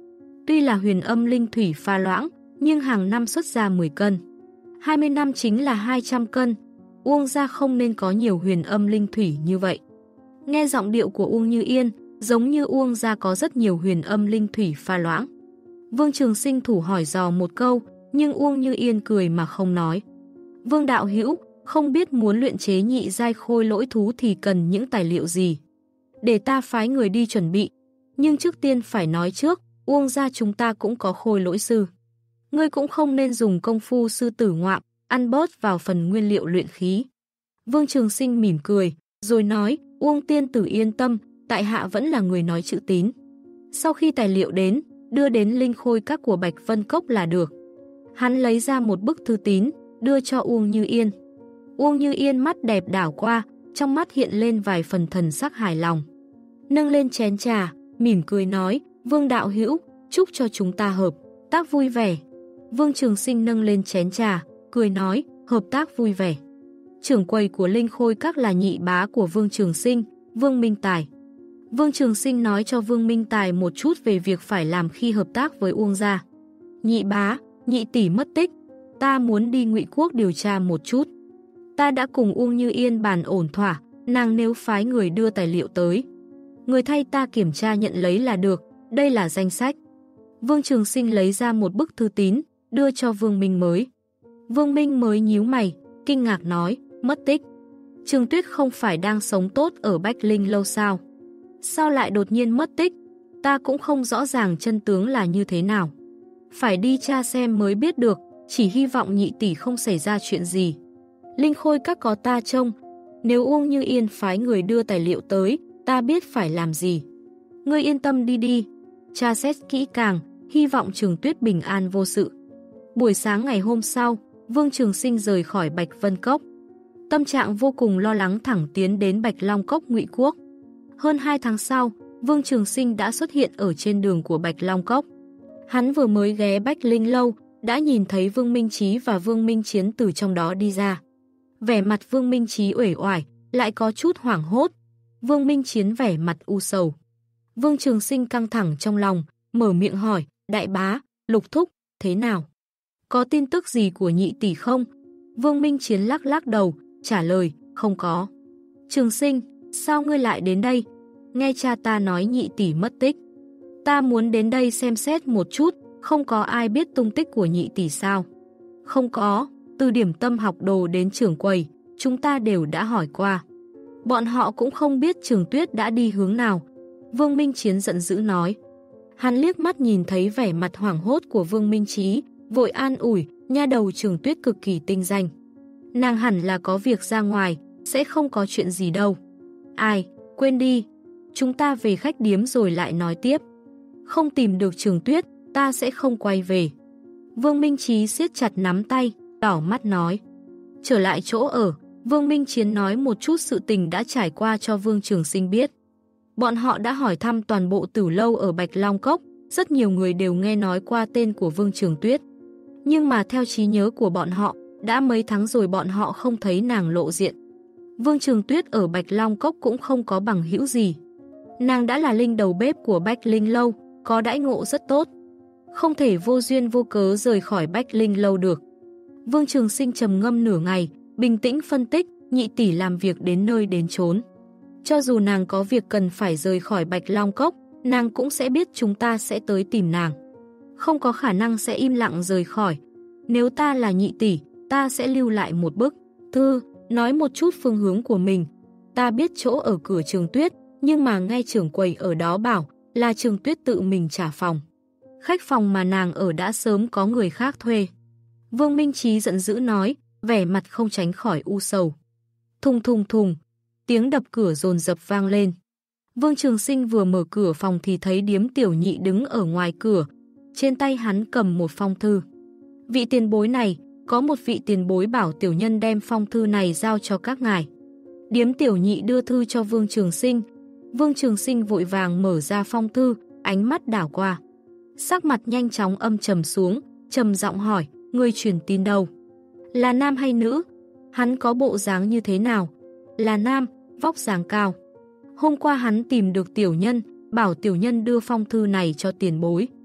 Tuy là huyền âm linh thủy pha loãng, nhưng hàng năm xuất ra mười cân. hai mươi năm chính là hai trăm cân. Uông gia không nên có nhiều huyền âm linh thủy như vậy. Nghe giọng điệu của Uông Như Yên, giống như Uông gia có rất nhiều huyền âm linh thủy pha loãng. Vương Trường Sinh thủ hỏi dò một câu, nhưng Uông Như Yên cười mà không nói. Vương đạo hữu, không biết muốn luyện chế nhị giai khôi lỗi thú thì cần những tài liệu gì? Để ta phái người đi chuẩn bị. Nhưng trước tiên phải nói trước, Uông gia chúng ta cũng có khôi lỗi sư. Ngươi cũng không nên dùng công phu sư tử ngoạm, ăn bớt vào phần nguyên liệu luyện khí. Vương Trường Sinh mỉm cười, rồi nói, Uông tiên tử yên tâm, tại hạ vẫn là người nói chữ tín. Sau khi tài liệu đến, đưa đến linh khôi các của Bạch Vân Cốc là được. Hắn lấy ra một bức thư tín, đưa cho Uông Như Yên. Uông Như Yên mắt đẹp đảo qua, trong mắt hiện lên vài phần thần sắc hài lòng. Nâng lên chén trà, mỉm cười nói, Vương đạo hữu, chúc cho chúng ta hợp tác vui vẻ. Vương Trường Sinh nâng lên chén trà, cười nói, hợp tác vui vẻ. Trưởng quầy của linh khôi các là nhị bá của Vương Trường Sinh, Vương Minh Tài. Vương Trường Sinh nói cho Vương Minh Tài một chút về việc phải làm khi hợp tác với Uông gia. Nhị bá, nhị tỷ mất tích, ta muốn đi Ngụy Quốc điều tra một chút. Ta đã cùng Uông Như Yên bàn ổn thỏa, nàng nếu phái người đưa tài liệu tới, người thay ta kiểm tra nhận lấy là được, đây là danh sách. Vương Trường Sinh lấy ra một bức thư tín, đưa cho Vương Minh mới. Vương Minh mới nhíu mày, kinh ngạc nói, mất tích. Trường Tuyết không phải đang sống tốt ở Bách Linh lâu sao? Sao lại đột nhiên mất tích? Ta cũng không rõ ràng chân tướng là như thế nào. Phải đi tra xem mới biết được, chỉ hy vọng nhị tỷ không xảy ra chuyện gì. Linh khôi các có ta trông, nếu Uông Như Yên phái người đưa tài liệu tới, ta biết phải làm gì. Ngươi yên tâm đi đi, tra xét kỹ càng, hy vọng Trường Tuyết bình an vô sự. Buổi sáng ngày hôm sau, Vương Trường Sinh rời khỏi Bạch Vân Cốc. Tâm trạng vô cùng lo lắng thẳng tiến đến Bạch Long Cốc Ngụy Quốc. Hơn hai tháng sau, Vương Trường Sinh đã xuất hiện ở trên đường của Bạch Long Cốc. Hắn vừa mới ghé Bách Linh lâu, đã nhìn thấy Vương Minh Chí và Vương Minh Chiến từ trong đó đi ra. Vẻ mặt Vương Minh Chí uể oải, lại có chút hoảng hốt. Vương Minh Chiến vẻ mặt u sầu. Vương Trường Sinh căng thẳng trong lòng, mở miệng hỏi, đại bá, Lục thúc, thế nào? Có tin tức gì của nhị tỷ không? Vương Minh Chiến lắc lắc đầu, trả lời, không có. Trường Sinh, sao ngươi lại đến đây? Nghe cha ta nói nhị tỷ mất tích. Ta muốn đến đây xem xét một chút, không có ai biết tung tích của nhị tỷ sao? Không có, từ điểm tâm học đồ đến trưởng quầy, chúng ta đều đã hỏi qua. Bọn họ cũng không biết Trường Tuyết đã đi hướng nào. Vương Minh Chiến giận dữ nói. Hắn liếc mắt nhìn thấy vẻ mặt hoảng hốt của Vương Minh Chí, vội an ủi, nha đầu Trường Tuyết cực kỳ tinh danh. Nàng hẳn là có việc ra ngoài, sẽ không có chuyện gì đâu. Ai, quên đi, chúng ta về khách điếm rồi lại nói tiếp. Không tìm được Trường Tuyết, ta sẽ không quay về. Vương Minh Chí siết chặt nắm tay, đỏ mắt nói. Trở lại chỗ ở, Vương Minh Chiến nói một chút sự tình đã trải qua cho Vương Trường Sinh biết. Bọn họ đã hỏi thăm toàn bộ tử lâu ở Bạch Long Cốc, rất nhiều người đều nghe nói qua tên của Vương Trường Tuyết. Nhưng mà theo trí nhớ của bọn họ, đã mấy tháng rồi bọn họ không thấy nàng lộ diện. Vương Trường Tuyết ở Bạch Long Cốc cũng không có bằng hữu gì. Nàng đã là linh đầu bếp của Bách Linh lâu, có đãi ngộ rất tốt. Không thể vô duyên vô cớ rời khỏi Bách Linh lâu được. Vương Trường Sinh trầm ngâm nửa ngày, bình tĩnh phân tích, nhị tỷ làm việc đến nơi đến chốn. Cho dù nàng có việc cần phải rời khỏi Bạch Long Cốc, nàng cũng sẽ biết chúng ta sẽ tới tìm nàng. Không có khả năng sẽ im lặng rời khỏi. Nếu ta là nhị tỷ, ta sẽ lưu lại một bức thư, nói một chút phương hướng của mình. Ta biết chỗ ở cửa Trường Tuyết, nhưng mà ngay trưởng quầy ở đó bảo là Trường Tuyết tự mình trả phòng. Khách phòng mà nàng ở đã sớm có người khác thuê. Vương Minh Chí giận dữ nói, vẻ mặt không tránh khỏi u sầu. Thùng thùng thùng, tiếng đập cửa dồn dập vang lên. Vương Trường Sinh vừa mở cửa phòng thì thấy Điếm Tiểu Nhị đứng ở ngoài cửa. Trên tay hắn cầm một phong thư. Vị tiền bối này, có một vị tiền bối bảo tiểu nhân đem phong thư này giao cho các ngài. Điếm Tiểu Nhị đưa thư cho Vương Trường Sinh. Vương Trường Sinh vội vàng mở ra phong thư, ánh mắt đảo qua. Sắc mặt nhanh chóng âm trầm xuống, trầm giọng hỏi, người truyền tin đâu? Là nam hay nữ? Hắn có bộ dáng như thế nào? Là nam, vóc dáng cao. Hôm qua hắn tìm được tiểu nhân, bảo tiểu nhân đưa phong thư này cho tiền bối.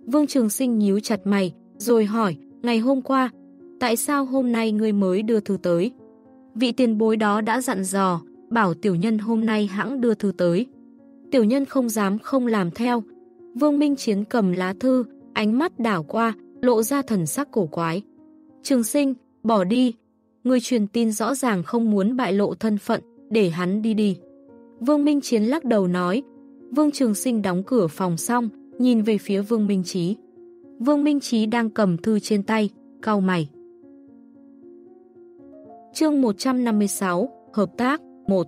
Vương Trường Sinh nhíu chặt mày, rồi hỏi, ngày hôm qua, tại sao hôm nay ngươi mới đưa thư tới? Vị tiền bối đó đã dặn dò, bảo tiểu nhân hôm nay hãng đưa thư tới. Tiểu nhân không dám không làm theo. Vương Minh Chiến cầm lá thư, ánh mắt đảo qua, lộ ra thần sắc cổ quái. Trường Sinh, bỏ đi. Người truyền tin rõ ràng không muốn bại lộ thân phận, để hắn đi đi. Vương Minh Chiến lắc đầu nói. Vương Trường Sinh đóng cửa phòng xong, nhìn về phía Vương Minh Chí. Vương Minh Chí đang cầm thư trên tay, cau mày. Chương một trăm năm mươi sáu, Hợp tác, một.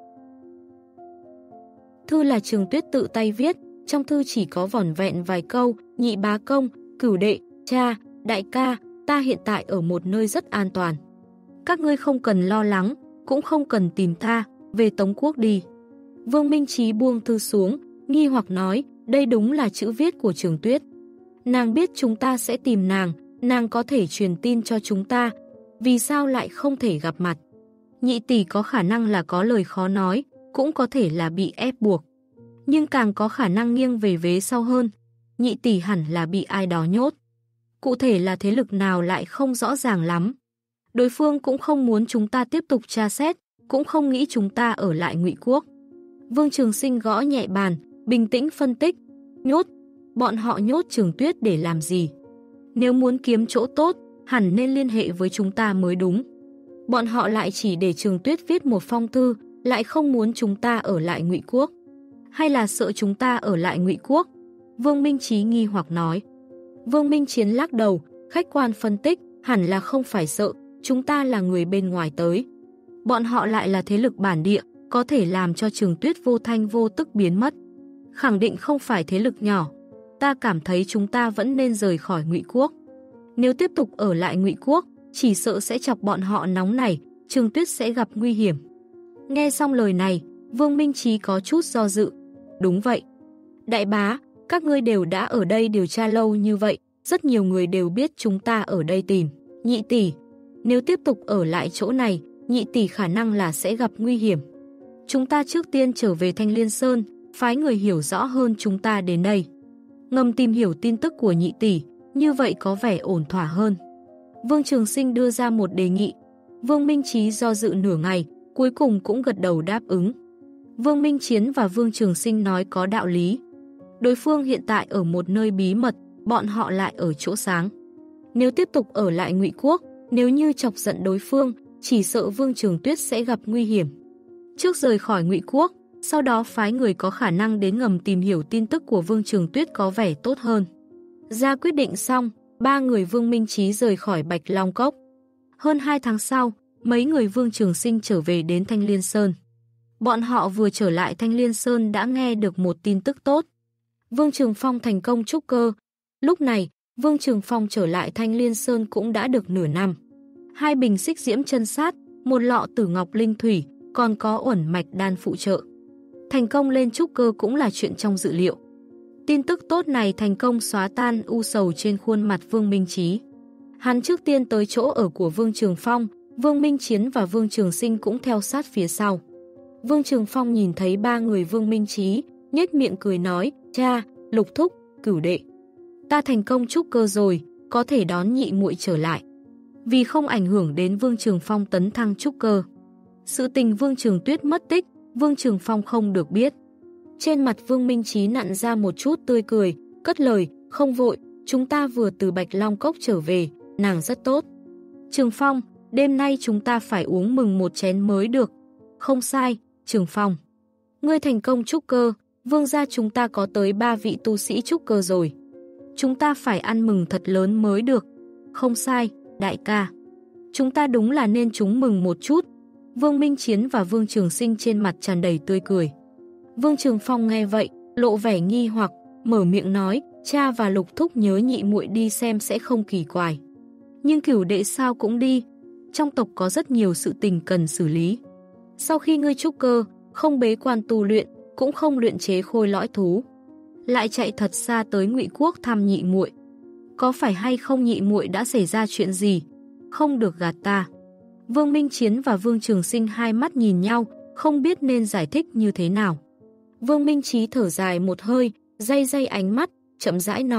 Thư là Trường Tuyết tự tay viết, trong thư chỉ có vỏn vẹn vài câu, nhị bá công, cửu đệ, cha, đại ca, ta hiện tại ở một nơi rất an toàn. Các ngươi không cần lo lắng, cũng không cần tìm ta, về Tống Quốc đi. Vương Minh Chí buông thư xuống, nghi hoặc nói, đây đúng là chữ viết của Trường Tuyết. Nàng biết chúng ta sẽ tìm nàng, nàng có thể truyền tin cho chúng ta, vì sao lại không thể gặp mặt? Nhị tỷ có khả năng là có lời khó nói, cũng có thể là bị ép buộc. Nhưng càng có khả năng nghiêng về vế sau hơn, nhị tỷ hẳn là bị ai đó nhốt. Cụ thể là thế lực nào lại không rõ ràng lắm. Đối phương cũng không muốn chúng ta tiếp tục tra xét, cũng không nghĩ chúng ta ở lại Ngụy Quốc. Vương Trường Sinh gõ nhẹ bàn, bình tĩnh phân tích. Nhốt, bọn họ nhốt Trường Tuyết để làm gì? Nếu muốn kiếm chỗ tốt, hẳn nên liên hệ với chúng ta mới đúng. Bọn họ lại chỉ để Trường Tuyết viết một phong thư, lại không muốn chúng ta ở lại Ngụy Quốc. Hay là sợ chúng ta ở lại Ngụy Quốc? Vương Minh Chí nghi hoặc nói. Vương Minh Chiến lắc đầu, khách quan phân tích, hẳn là không phải sợ, chúng ta là người bên ngoài tới. Bọn họ lại là thế lực bản địa, có thể làm cho Trường Tuyết vô thanh vô tức biến mất. Khẳng định không phải thế lực nhỏ. Ta cảm thấy chúng ta vẫn nên rời khỏi Ngụy Quốc. Nếu tiếp tục ở lại Ngụy Quốc, chỉ sợ sẽ chọc bọn họ nóng này, Trường Tuyết sẽ gặp nguy hiểm. Nghe xong lời này, Vương Minh Chí có chút do dự. Đúng vậy. Đại bá, các ngươi đều đã ở đây điều tra lâu như vậy, rất nhiều người đều biết chúng ta ở đây tìm. Nhị tỷ, nếu tiếp tục ở lại chỗ này, nhị tỷ khả năng là sẽ gặp nguy hiểm. Chúng ta trước tiên trở về Thanh Liên Sơn, phái người hiểu rõ hơn chúng ta đến đây. Ngầm tìm hiểu tin tức của nhị tỷ, như vậy có vẻ ổn thỏa hơn. Vương Trường Sinh đưa ra một đề nghị. Vương Minh Chí do dự nửa ngày, cuối cùng cũng gật đầu đáp ứng. Vương Minh Chiến và Vương Trường Sinh nói có đạo lý. Đối phương hiện tại ở một nơi bí mật, bọn họ lại ở chỗ sáng. Nếu tiếp tục ở lại Ngụy Quốc, nếu như chọc giận đối phương, chỉ sợ Vương Trường Tuyết sẽ gặp nguy hiểm. Trước rời khỏi Ngụy Quốc, sau đó phái người có khả năng đến ngầm tìm hiểu tin tức của Vương Trường Tuyết có vẻ tốt hơn. Ra quyết định xong, ba người Vương Minh Chí rời khỏi Bạch Long Cốc. Hơn hai tháng sau, mấy người Vương Trường Sinh trở về đến Thanh Liên Sơn. Bọn họ vừa trở lại Thanh Liên Sơn đã nghe được một tin tức tốt. Vương Trường Phong thành công trúc cơ. Lúc này, Vương Trường Phong trở lại Thanh Liên Sơn cũng đã được nửa năm. Hai bình xích diễm chân sát, một lọ tử ngọc linh thủy, còn có uẩn mạch đan phụ trợ. Thành công lên trúc cơ cũng là chuyện trong dự liệu. Tin tức tốt này thành công xóa tan u sầu trên khuôn mặt Vương Minh Chí. Hắn trước tiên tới chỗ ở của Vương Trường Phong, Vương Minh Chiến và Vương Trường Sinh cũng theo sát phía sau. Vương Trường Phong nhìn thấy ba người Vương Minh Chí, nhếch miệng cười nói, cha, Lục thúc, cửu đệ. Ta thành công trúc cơ rồi, có thể đón nhị muội trở lại. Vì không ảnh hưởng đến Vương Trường Phong tấn thăng trúc cơ. Sự tình Vương Trường Tuyết mất tích, Vương Trường Phong không được biết. Trên mặt Vương Minh Chí nặn ra một chút tươi cười, cất lời, không vội, chúng ta vừa từ Bạch Long Cốc trở về, nàng rất tốt. Trường Phong, đêm nay chúng ta phải uống mừng một chén mới được. Không sai, Trường Phong. Ngươi thành công trúc cơ, Vương gia chúng ta có tới ba vị tu sĩ trúc cơ rồi. Chúng ta phải ăn mừng thật lớn mới được. Không sai, đại ca. Chúng ta đúng là nên chúng mừng một chút. Vương Minh Chiến và Vương Trường Sinh trên mặt tràn đầy tươi cười. Vương Trường Phong nghe vậy, lộ vẻ nghi hoặc, mở miệng nói, cha và Lục thúc nhớ nhị muội đi xem sẽ không kỳ quái. Nhưng cửu đệ sao cũng đi, trong tộc có rất nhiều sự tình cần xử lý. Sau khi ngươi trúc cơ, không bế quan tu luyện, cũng không luyện chế khôi lõi thú, lại chạy thật xa tới Ngụy Quốc thăm nhị muội. Có phải hay không nhị muội đã xảy ra chuyện gì? Không được gạt ta. Vương Minh Chiến và Vương Trường Sinh hai mắt nhìn nhau, không biết nên giải thích như thế nào. Vương Minh Chí thở dài một hơi, day day ánh mắt, chậm rãi nói,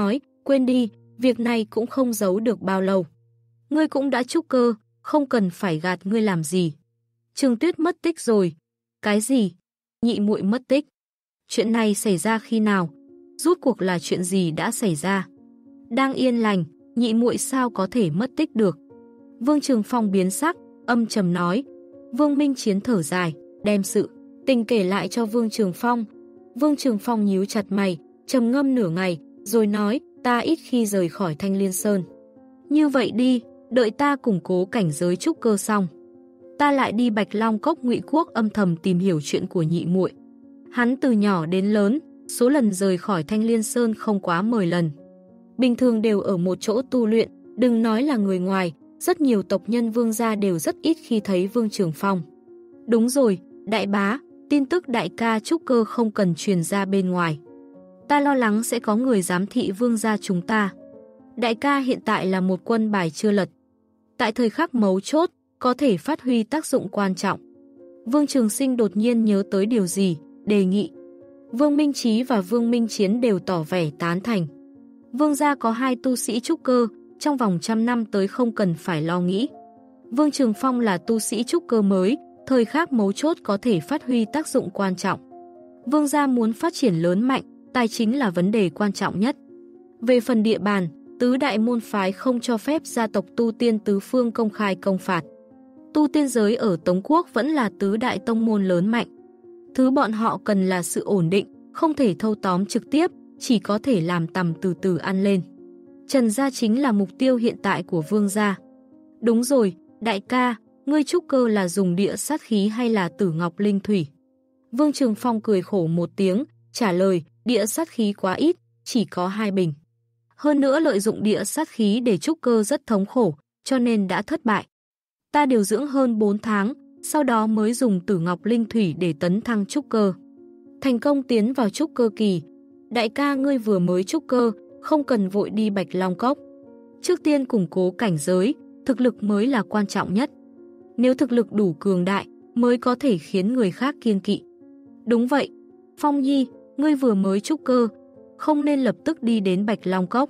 Quên đi, việc này cũng không giấu được bao lâu. Ngươi cũng đã trúc cơ, không cần phải gạt ngươi làm gì. Trường Tuyết mất tích rồi. Cái gì? Nhị muội mất tích. Chuyện này xảy ra khi nào? Rốt cuộc là chuyện gì đã xảy ra? Đang yên lành, nhị muội sao có thể mất tích được? Vương Trường Phong biến sắc, âm trầm nói. Vương Minh Chiến thở dài, đem sự tình kể lại cho Vương Trường Phong. Vương Trường Phong nhíu chặt mày, trầm ngâm nửa ngày, rồi nói, ta ít khi rời khỏi Thanh Liên Sơn. Như vậy đi, đợi ta củng cố cảnh giới trúc cơ xong, ta lại đi Bạch Long Cốc Ngụy Quốc âm thầm tìm hiểu chuyện của nhị muội. Hắn từ nhỏ đến lớn, số lần rời khỏi Thanh Liên Sơn không quá mười lần. Bình thường đều ở một chỗ tu luyện, đừng nói là người ngoài, rất nhiều tộc nhân Vương gia đều rất ít khi thấy Vương Trường Phong. Đúng rồi, đại bá, tin tức đại ca trúc cơ không cần truyền ra bên ngoài. Ta lo lắng sẽ có người giám thị Vương gia chúng ta. Đại ca hiện tại là một quân bài chưa lật. Tại thời khắc mấu chốt, có thể phát huy tác dụng quan trọng. Vương Trường Sinh đột nhiên nhớ tới điều gì, đề nghị. Vương Minh Chí và Vương Minh Chiến đều tỏ vẻ tán thành. Vương gia có hai tu sĩ trúc cơ, trong vòng trăm năm tới không cần phải lo nghĩ. Vương Trường Phong là tu sĩ trúc cơ mới, thời khắc mấu chốt có thể phát huy tác dụng quan trọng. Vương gia muốn phát triển lớn mạnh, tài chính là vấn đề quan trọng nhất. Về phần địa bàn, tứ đại môn phái không cho phép gia tộc tu tiên tứ phương công khai công phạt. Tu tiên giới ở Tống Quốc vẫn là tứ đại tông môn lớn mạnh. Thứ bọn họ cần là sự ổn định, không thể thâu tóm trực tiếp, chỉ có thể làm tầm từ từ ăn lên. Trần gia chính là mục tiêu hiện tại của Vương gia. Đúng rồi, đại ca, ngươi trúc cơ là dùng địa sát khí hay là tử ngọc linh thủy? Vương Trường Phong cười khổ một tiếng, trả lời, địa sát khí quá ít, chỉ có hai bình. Hơn nữa lợi dụng địa sát khí để trúc cơ rất thống khổ, cho nên đã thất bại. Ta điều dưỡng hơn bốn tháng, sau đó mới dùng tử ngọc linh thủy để tấn thăng trúc cơ. Thành công tiến vào trúc cơ kỳ. Đại ca ngươi vừa mới trúc cơ, không cần vội đi Bạch Long Cốc. Trước tiên củng cố cảnh giới, thực lực mới là quan trọng nhất. Nếu thực lực đủ cường đại, mới có thể khiến người khác kiêng kỵ. Đúng vậy, Phong Nhi, ngươi vừa mới trúc cơ, không nên lập tức đi đến Bạch Long Cốc.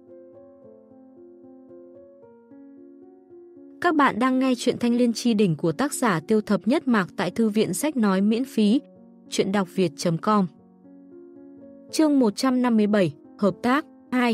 Các bạn đang nghe chuyện Thanh Liên Chi Đỉnh của tác giả Tiêu Thập Nhất Mạc tại Thư viện Sách Nói miễn phí, chuyện đọc việt chấm com. Chương một trăm năm mươi bảy, Hợp tác hai.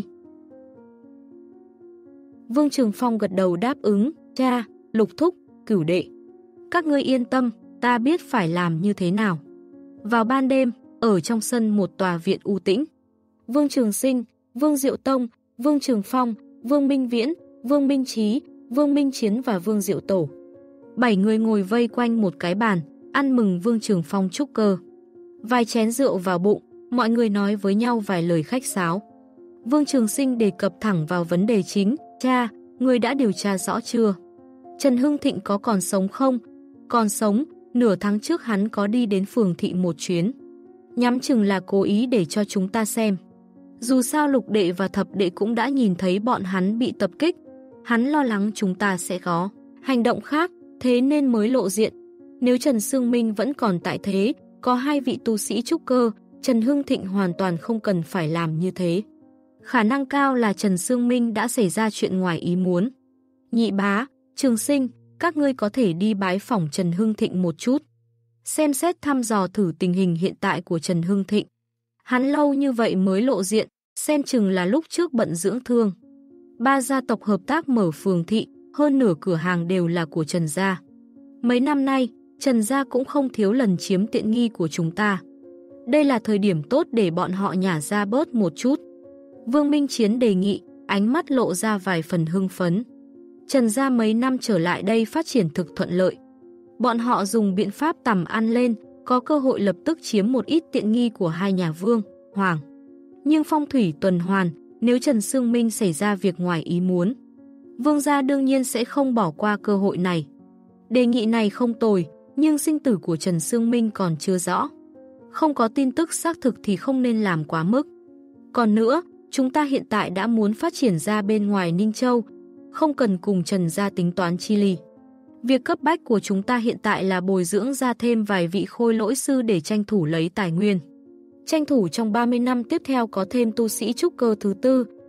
Vương Trường Phong gật đầu đáp ứng, cha, Lục thúc, Cửu đệ. Các ngươi yên tâm, ta biết phải làm như thế nào. Vào ban đêm, ở trong sân một tòa viện u tĩnh, Vương Trường Sinh, Vương Diệu Tông, Vương Trường Phong, Vương Minh Viễn, Vương Minh Chí, Vương Minh Chiến và Vương Diệu Tổ. Bảy người ngồi vây quanh một cái bàn, ăn mừng Vương Trường Phong trúc cơ. Vài chén rượu vào bụng, mọi người nói với nhau vài lời khách sáo. Vương Trường Sinh đề cập thẳng vào vấn đề chính, cha, người đã điều tra rõ chưa? Trần Hưng Thịnh có còn sống không? Còn sống, nửa tháng trước hắn có đi đến phường thị một chuyến. Nhắm chừng là cố ý để cho chúng ta xem. Dù sao Lục đệ và Thập đệ cũng đã nhìn thấy bọn hắn bị tập kích. Hắn lo lắng chúng ta sẽ có hành động khác, thế nên mới lộ diện. Nếu Trần Sương Minh vẫn còn tại thế, có hai vị tu sĩ trúc cơ, Trần Hưng Thịnh hoàn toàn không cần phải làm như thế. Khả năng cao là Trần Sương Minh đã xảy ra chuyện ngoài ý muốn. Nhị bá, Trường Sinh, các ngươi có thể đi bái phỏng Trần Hưng Thịnh một chút. Xem xét thăm dò thử tình hình hiện tại của Trần Hưng Thịnh. Hắn lâu như vậy mới lộ diện, xem chừng là lúc trước bận dưỡng thương. Ba gia tộc hợp tác mở phường thị, hơn nửa cửa hàng đều là của Trần gia. Mấy năm nay, Trần gia cũng không thiếu lần chiếm tiện nghi của chúng ta. Đây là thời điểm tốt để bọn họ nhả ra bớt một chút. Vương Minh Chiến đề nghị, ánh mắt lộ ra vài phần hưng phấn. Trần gia mấy năm trở lại đây phát triển thực thuận lợi. Bọn họ dùng biện pháp tầm ăn lên, có cơ hội lập tức chiếm một ít tiện nghi của hai nhà Vương, Hoàng. Nhưng phong thủy tuần hoàn, nếu Trần Sương Minh xảy ra việc ngoài ý muốn, Vương gia đương nhiên sẽ không bỏ qua cơ hội này. Đề nghị này không tồi, nhưng sinh tử của Trần Sương Minh còn chưa rõ. Không có tin tức xác thực thì không nên làm quá mức. Còn nữa, chúng ta hiện tại đã muốn phát triển ra bên ngoài Ninh Châu, không cần cùng Trần gia tính toán chi ly. Việc cấp bách của chúng ta hiện tại là bồi dưỡng ra thêm vài vị khôi lỗi sư để tranh thủ lấy tài nguyên. Tranh thủ trong ba mươi năm tiếp theo có thêm tu sĩ trúc cơ thứ tư,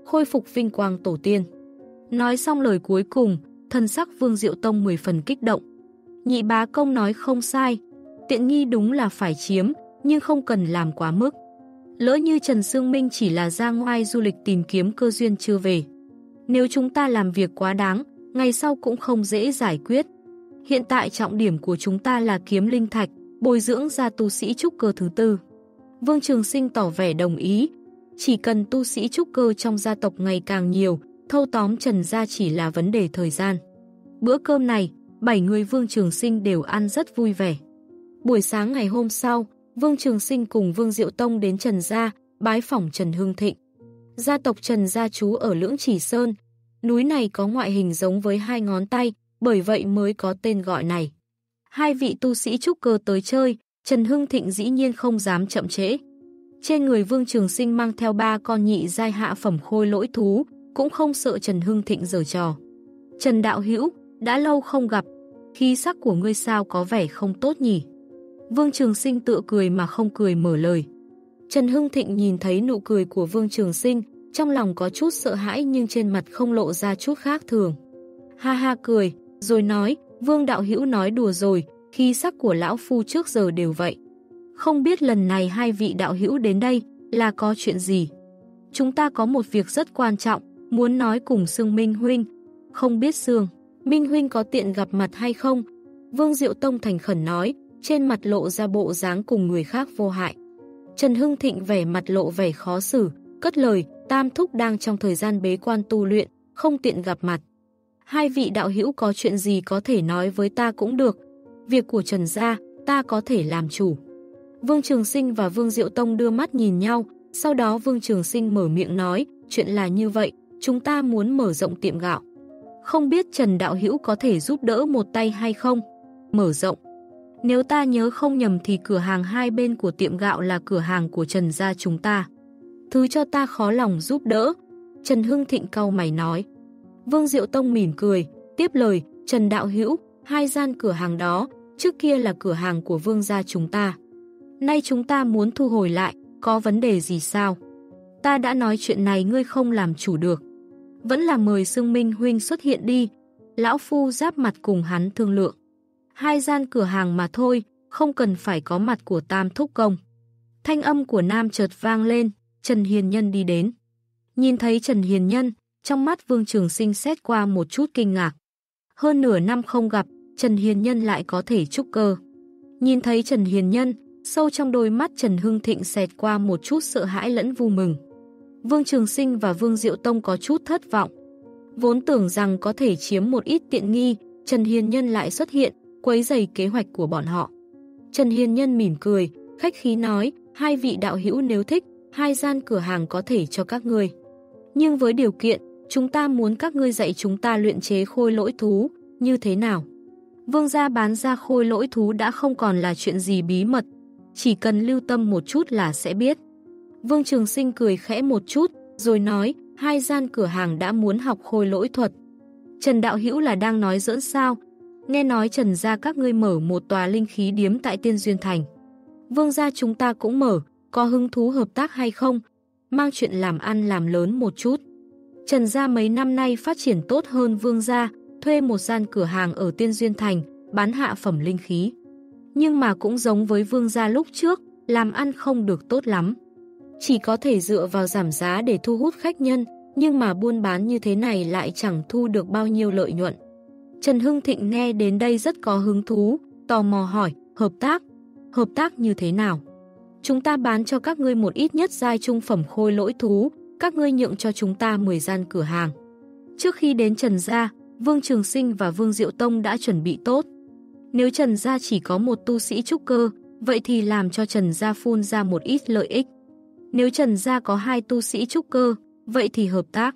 khôi phục vinh quang tổ tiên. Nói xong lời cuối cùng, thân sắc Vương Diệu Tông mười phần kích động. Nhị bá công nói không sai, tiện nghi đúng là phải chiếm, nhưng không cần làm quá mức. Lỡ như Trần Sương Minh chỉ là ra ngoài du lịch tìm kiếm cơ duyên chưa về. Nếu chúng ta làm việc quá đáng, ngày sau cũng không dễ giải quyết. Hiện tại trọng điểm của chúng ta là kiếm linh thạch, bồi dưỡng ra tu sĩ trúc cơ thứ tư. Vương Trường Sinh tỏ vẻ đồng ý. Chỉ cần tu sĩ trúc cơ trong gia tộc ngày càng nhiều, thâu tóm Trần gia chỉ là vấn đề thời gian. Bữa cơm này, bảy người Vương Trường Sinh đều ăn rất vui vẻ. Buổi sáng ngày hôm sau, Vương Trường Sinh cùng Vương Diệu Tông đến Trần gia, bái phỏng Trần Hưng Thịnh. Gia tộc Trần gia trú ở Lưỡng Chỉ Sơn. Núi này có ngoại hình giống với hai ngón tay, bởi vậy mới có tên gọi này. Hai vị tu sĩ trúc cơ tới chơi, Trần Hưng Thịnh dĩ nhiên không dám chậm trễ. Trên người Vương Trường Sinh mang theo ba con nhị giai hạ phẩm khôi lỗi thú, cũng không sợ Trần Hưng Thịnh giở trò. Trần đạo hữu, đã lâu không gặp, khí sắc của ngươi sao có vẻ không tốt nhỉ? Vương Trường Sinh tựa cười mà không cười mở lời. Trần Hưng Thịnh nhìn thấy nụ cười của Vương Trường Sinh, trong lòng có chút sợ hãi nhưng trên mặt không lộ ra chút khác thường. Ha ha cười, rồi nói, Vương đạo hữu nói đùa rồi, khí sắc của lão phu trước giờ đều vậy. Không biết lần này hai vị đạo hữu đến đây là có chuyện gì? Chúng ta có một việc rất quan trọng, muốn nói cùng Sương Minh huynh. Không biết Sương Minh huynh có tiện gặp mặt hay không? Vương Diệu Tông thành khẩn nói, trên mặt lộ ra bộ dáng cùng người khác vô hại. Trần Hưng Thịnh vẻ mặt lộ vẻ khó xử, cất lời, Tam thúc đang trong thời gian bế quan tu luyện, không tiện gặp mặt. Hai vị đạo hữu có chuyện gì có thể nói với ta cũng được. Việc của Trần gia, ta có thể làm chủ. Vương Trường Sinh và Vương Diệu Tông đưa mắt nhìn nhau, sau đó Vương Trường Sinh mở miệng nói, chuyện là như vậy, chúng ta muốn mở rộng tiệm gạo. Không biết Trần đạo hữu có thể giúp đỡ một tay hay không? Mở rộng. Nếu ta nhớ không nhầm thì cửa hàng hai bên của tiệm gạo là cửa hàng của Trần gia chúng ta. Thứ cho ta khó lòng giúp đỡ. Trần Hưng Thịnh cau mày nói. Vương Diệu Tông mỉm cười, tiếp lời, Trần đạo hữu, hai gian cửa hàng đó, trước kia là cửa hàng của Vương gia chúng ta. Nay chúng ta muốn thu hồi lại, có vấn đề gì sao? Ta đã nói chuyện này ngươi không làm chủ được. Vẫn là mời Sương Minh huynh xuất hiện đi. Lão phu giáp mặt cùng hắn thương lượng. Hai gian cửa hàng mà thôi, không cần phải có mặt của Tam thúc công. Thanh âm của Nam chợt vang lên, Trần Hiền Nhân đi đến. Nhìn thấy Trần Hiền Nhân, trong mắt Vương Trường Sinh xét qua một chút kinh ngạc. Hơn nửa năm không gặp, Trần Hiền Nhân lại có thể trúc cơ. Nhìn thấy Trần Hiền Nhân, sâu trong đôi mắt Trần Hưng Thịnh xẹt qua một chút sợ hãi lẫn vui mừng. Vương Trường Sinh và Vương Diệu Tông có chút thất vọng. Vốn tưởng rằng có thể chiếm một ít tiện nghi, Trần Hiền Nhân lại xuất hiện, quấy rầy kế hoạch của bọn họ. Trần Hiền Nhân mỉm cười, khách khí nói, hai vị đạo hữu nếu thích, hai gian cửa hàng có thể cho các ngươi. Nhưng với điều kiện, chúng ta muốn các ngươi dạy chúng ta luyện chế khôi lỗi thú, như thế nào? Vương gia bán ra khôi lỗi thú đã không còn là chuyện gì bí mật, chỉ cần lưu tâm một chút là sẽ biết. Vương Trường Sinh cười khẽ một chút, rồi nói, hai gian cửa hàng đã muốn học khôi lỗi thuật. Trần đạo hữu là đang nói giỡn sao? Nghe nói Trần gia các ngươi mở một tòa linh khí điếm tại Tiên Duyên Thành. Vương gia chúng ta cũng mở, có hứng thú hợp tác hay không? Mang chuyện làm ăn làm lớn một chút. Trần gia mấy năm nay phát triển tốt hơn Vương gia, thuê một gian cửa hàng ở Tiên Duyên Thành, bán hạ phẩm linh khí. Nhưng mà cũng giống với Vương gia lúc trước, làm ăn không được tốt lắm. Chỉ có thể dựa vào giảm giá để thu hút khách nhân, nhưng mà buôn bán như thế này lại chẳng thu được bao nhiêu lợi nhuận. Trần Hưng Thịnh nghe đến đây rất có hứng thú, tò mò hỏi, hợp tác? Hợp tác như thế nào? Chúng ta bán cho các ngươi một ít nhất giai trung phẩm khôi lỗi thú, các ngươi nhượng cho chúng ta mười gian cửa hàng. Trước khi đến Trần gia, Vương Trường Sinh và Vương Diệu Tông đã chuẩn bị tốt. Nếu Trần gia chỉ có một tu sĩ trúc cơ, vậy thì làm cho Trần gia phun ra một ít lợi ích. Nếu Trần gia có hai tu sĩ trúc cơ, vậy thì hợp tác.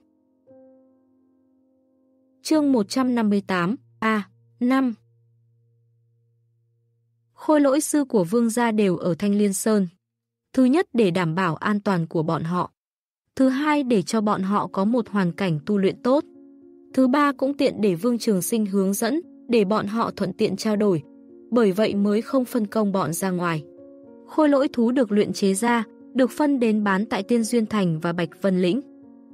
Chương một trăm năm mươi tám A năm. Khôi lỗi sư của Vương gia đều ở Thanh Liên Sơn. Thứ nhất để đảm bảo an toàn của bọn họ. Thứ hai để cho bọn họ có một hoàn cảnh tu luyện tốt. Thứ ba cũng tiện để Vương Trường Sinh hướng dẫn, để bọn họ thuận tiện trao đổi. Bởi vậy mới không phân công bọn ra ngoài. Khôi lỗi thú được luyện chế ra, được phân đến bán tại Tiên Duyên Thành và Bạch Vân Lĩnh.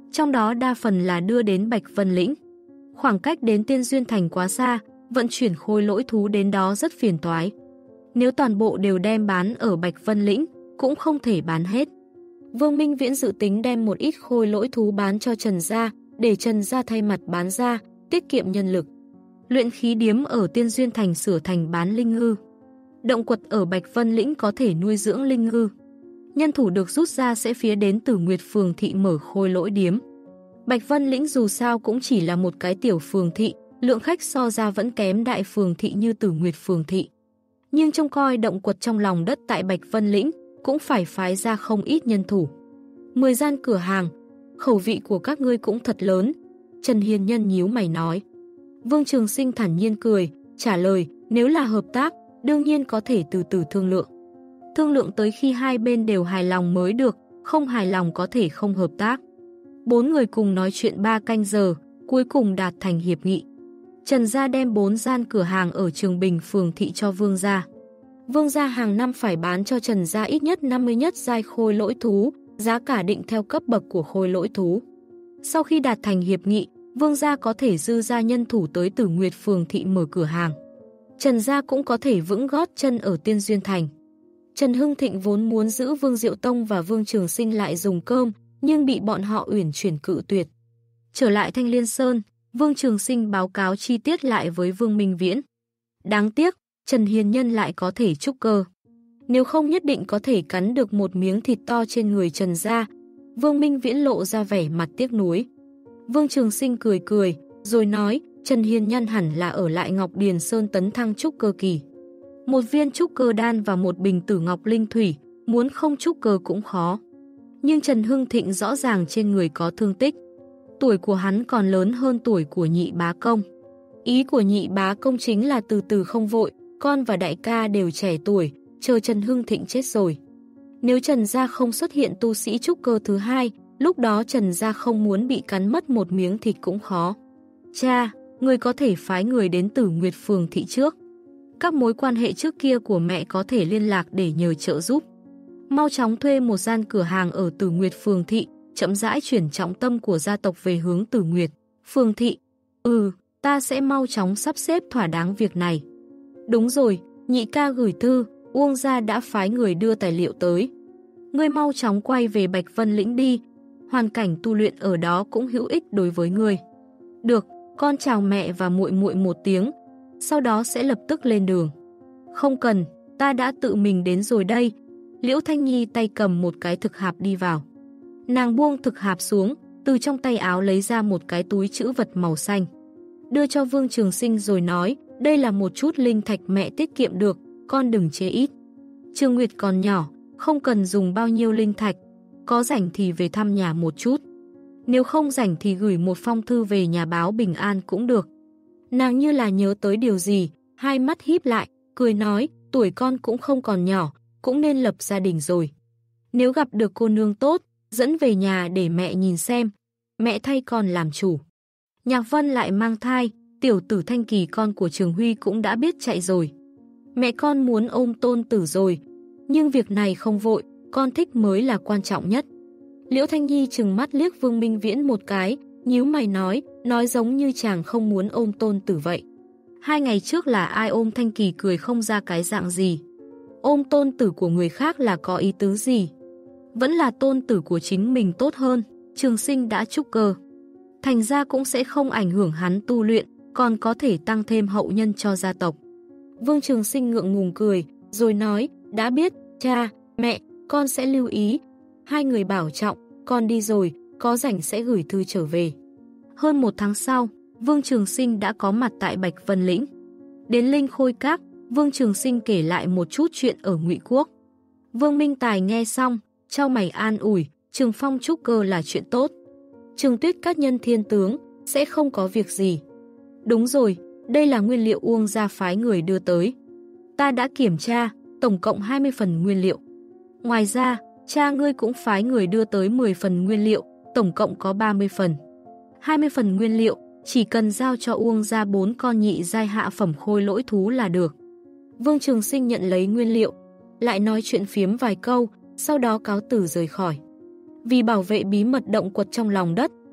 trong đó đa phần là đưa đến Bạch Vân Lĩnh. Khoảng cách đến Tiên Duyên Thành quá xa, vận chuyển khôi lỗi thú đến đó rất phiền toái. Nếu toàn bộ đều đem bán ở Bạch Vân Lĩnh, cũng không thể bán hết. Vương Minh Viễn dự tính đem một ít khôi lỗi thú bán cho Trần Gia, để Trần Gia thay mặt bán ra, tiết kiệm nhân lực. Luyện khí điếm ở Tiên Duyên Thành sửa thành bán linh ngư. Động quật ở Bạch Vân Lĩnh có thể nuôi dưỡng linh ngư. Nhân thủ được rút ra sẽ phía đến Tử Nguyệt phường thị mở khôi lỗi điếm. Bạch Vân Lĩnh dù sao cũng chỉ là một cái tiểu phường thị, lượng khách so ra vẫn kém đại phường thị như Tử Nguyệt phường thị. Nhưng trông coi động quật trong lòng đất tại Bạch Vân Lĩnh cũng phải phái ra không ít nhân thủ. Mười gian cửa hàng, khẩu vị của các ngươi cũng thật lớn, Trần Hiền Nhân nhíu mày nói. Vương Trường Sinh thản nhiên cười, trả lời, nếu là hợp tác, đương nhiên có thể từ từ thương lượng. Thương lượng tới khi hai bên đều hài lòng mới được, không hài lòng có thể không hợp tác. Bốn người cùng nói chuyện ba canh giờ, cuối cùng đạt thành hiệp nghị. Trần Gia đem bốn gian cửa hàng ở Trường Bình phường thị cho Vương Gia. Vương Gia hàng năm phải bán cho Trần Gia ít nhất năm mươi nhất giai khôi lỗi thú, giá cả định theo cấp bậc của khôi lỗi thú. Sau khi đạt thành hiệp nghị, Vương Gia có thể dư ra nhân thủ tới Tử Nguyệt phường thị mở cửa hàng. Trần Gia cũng có thể vững gót chân ở Tiên Duyên Thành. Trần Hưng Thịnh vốn muốn giữ Vương Diệu Tông và Vương Trường Sinh lại dùng cơm, nhưng bị bọn họ uyển chuyển cự tuyệt. Trở lại Thanh Liên Sơn, Vương Trường Sinh báo cáo chi tiết lại với Vương Minh Viễn. Đáng tiếc, Trần Hiền Nhân lại có thể trúc cơ. Nếu không nhất định có thể cắn được một miếng thịt to trên người Trần Gia. Vương Minh Viễn lộ ra vẻ mặt tiếc nuối. Vương Trường Sinh cười cười, rồi nói, Trần Hiền Nhân hẳn là ở lại Ngọc Điền Sơn tấn thăng trúc cơ kỳ. Một viên trúc cơ đan và một bình tử ngọc linh thủy, muốn không trúc cơ cũng khó. Nhưng Trần Hưng Thịnh rõ ràng trên người có thương tích. Tuổi của hắn còn lớn hơn tuổi của nhị bá công. Ý của nhị bá công chính là từ từ không vội, con và đại ca đều trẻ tuổi, chờ Trần Hưng Thịnh chết rồi. Nếu Trần Gia không xuất hiện tu sĩ trúc cơ thứ hai, lúc đó Trần Gia không muốn bị cắn mất một miếng thịt cũng khó. Cha, người có thể phái người đến Tử Nguyệt phường thị trước. Các mối quan hệ trước kia của mẹ có thể liên lạc để nhờ trợ giúp. Mau chóng thuê một gian cửa hàng ở Tử Nguyệt phường thị, chậm rãi chuyển trọng tâm của gia tộc về hướng Tử Nguyệt phường thị. Ừ, ta sẽ mau chóng sắp xếp thỏa đáng việc này. Đúng rồi, nhị ca gửi thư, Uông gia đã phái người đưa tài liệu tới. Ngươi mau chóng quay về Bạch Vân Lĩnh đi, hoàn cảnh tu luyện ở đó cũng hữu ích đối với ngươi. Được, con chào mẹ và muội muội một tiếng, sau đó sẽ lập tức lên đường. Không cần, ta đã tự mình đến rồi đây. Liễu Thanh Nhi tay cầm một cái thực hạp đi vào. Nàng buông thực hạp xuống, từ trong tay áo lấy ra một cái túi trữ vật màu xanh. Đưa cho Vương Trường Sinh rồi nói, đây là một chút linh thạch mẹ tiết kiệm được, con đừng chế ít. Trương Nguyệt còn nhỏ, không cần dùng bao nhiêu linh thạch, có rảnh thì về thăm nhà một chút. Nếu không rảnh thì gửi một phong thư về nhà báo bình an cũng được. Nàng như là nhớ tới điều gì, hai mắt híp lại, cười nói, tuổi con cũng không còn nhỏ, cũng nên lập gia đình rồi. Nếu gặp được cô nương tốt, dẫn về nhà để mẹ nhìn xem, mẹ thay con làm chủ. Nhạc Vân lại mang thai, tiểu tử Thanh Kỳ con của Trường Huy cũng đã biết chạy rồi. Mẹ con muốn ôm tôn tử rồi, nhưng việc này không vội, con thích mới là quan trọng nhất. Liễu Thanh Nhi trừng mắt liếc Vương Minh Viễn một cái, nhíu mày nói, nói giống như chàng không muốn ôm tôn tử vậy. Hai ngày trước là ai ôm Thanh Kỳ cười không ra cái dạng gì. Ôm tôn tử của người khác là có ý tứ gì? Vẫn là tôn tử của chính mình tốt hơn, Trường Sinh đã trúc cơ. Thành ra cũng sẽ không ảnh hưởng hắn tu luyện, còn có thể tăng thêm hậu nhân cho gia tộc. Vương Trường Sinh ngượng ngùng cười, rồi nói, đã biết, cha, mẹ, con sẽ lưu ý. Hai người bảo trọng, con đi rồi, có rảnh sẽ gửi thư trở về. Hơn một tháng sau, Vương Trường Sinh đã có mặt tại Bạch Vân Lĩnh. Đến Linh Khôi Các, Vương Trường Sinh kể lại một chút chuyện ở Ngụy Quốc. Vương Minh Tài nghe xong, chau mày an ủi, Trường Phong trúc cơ là chuyện tốt. Trường Tuyết các nhân thiên tướng, sẽ không có việc gì. Đúng rồi, đây là nguyên liệu Uông gia phái người đưa tới. Ta đã kiểm tra, tổng cộng hai mươi phần nguyên liệu. Ngoài ra, cha ngươi cũng phái người đưa tới mười phần nguyên liệu, tổng cộng có ba mươi phần. hai mươi phần nguyên liệu, chỉ cần giao cho Uông gia bốn con nhị giai hạ phẩm khôi lỗi thú là được. Vương Trường Sinh nhận lấy nguyên liệu, lại nói chuyện phiếm vài câu, sau đó cáo từ rời khỏi. Vì bảo vệ bí mật động quật trong lòng đất,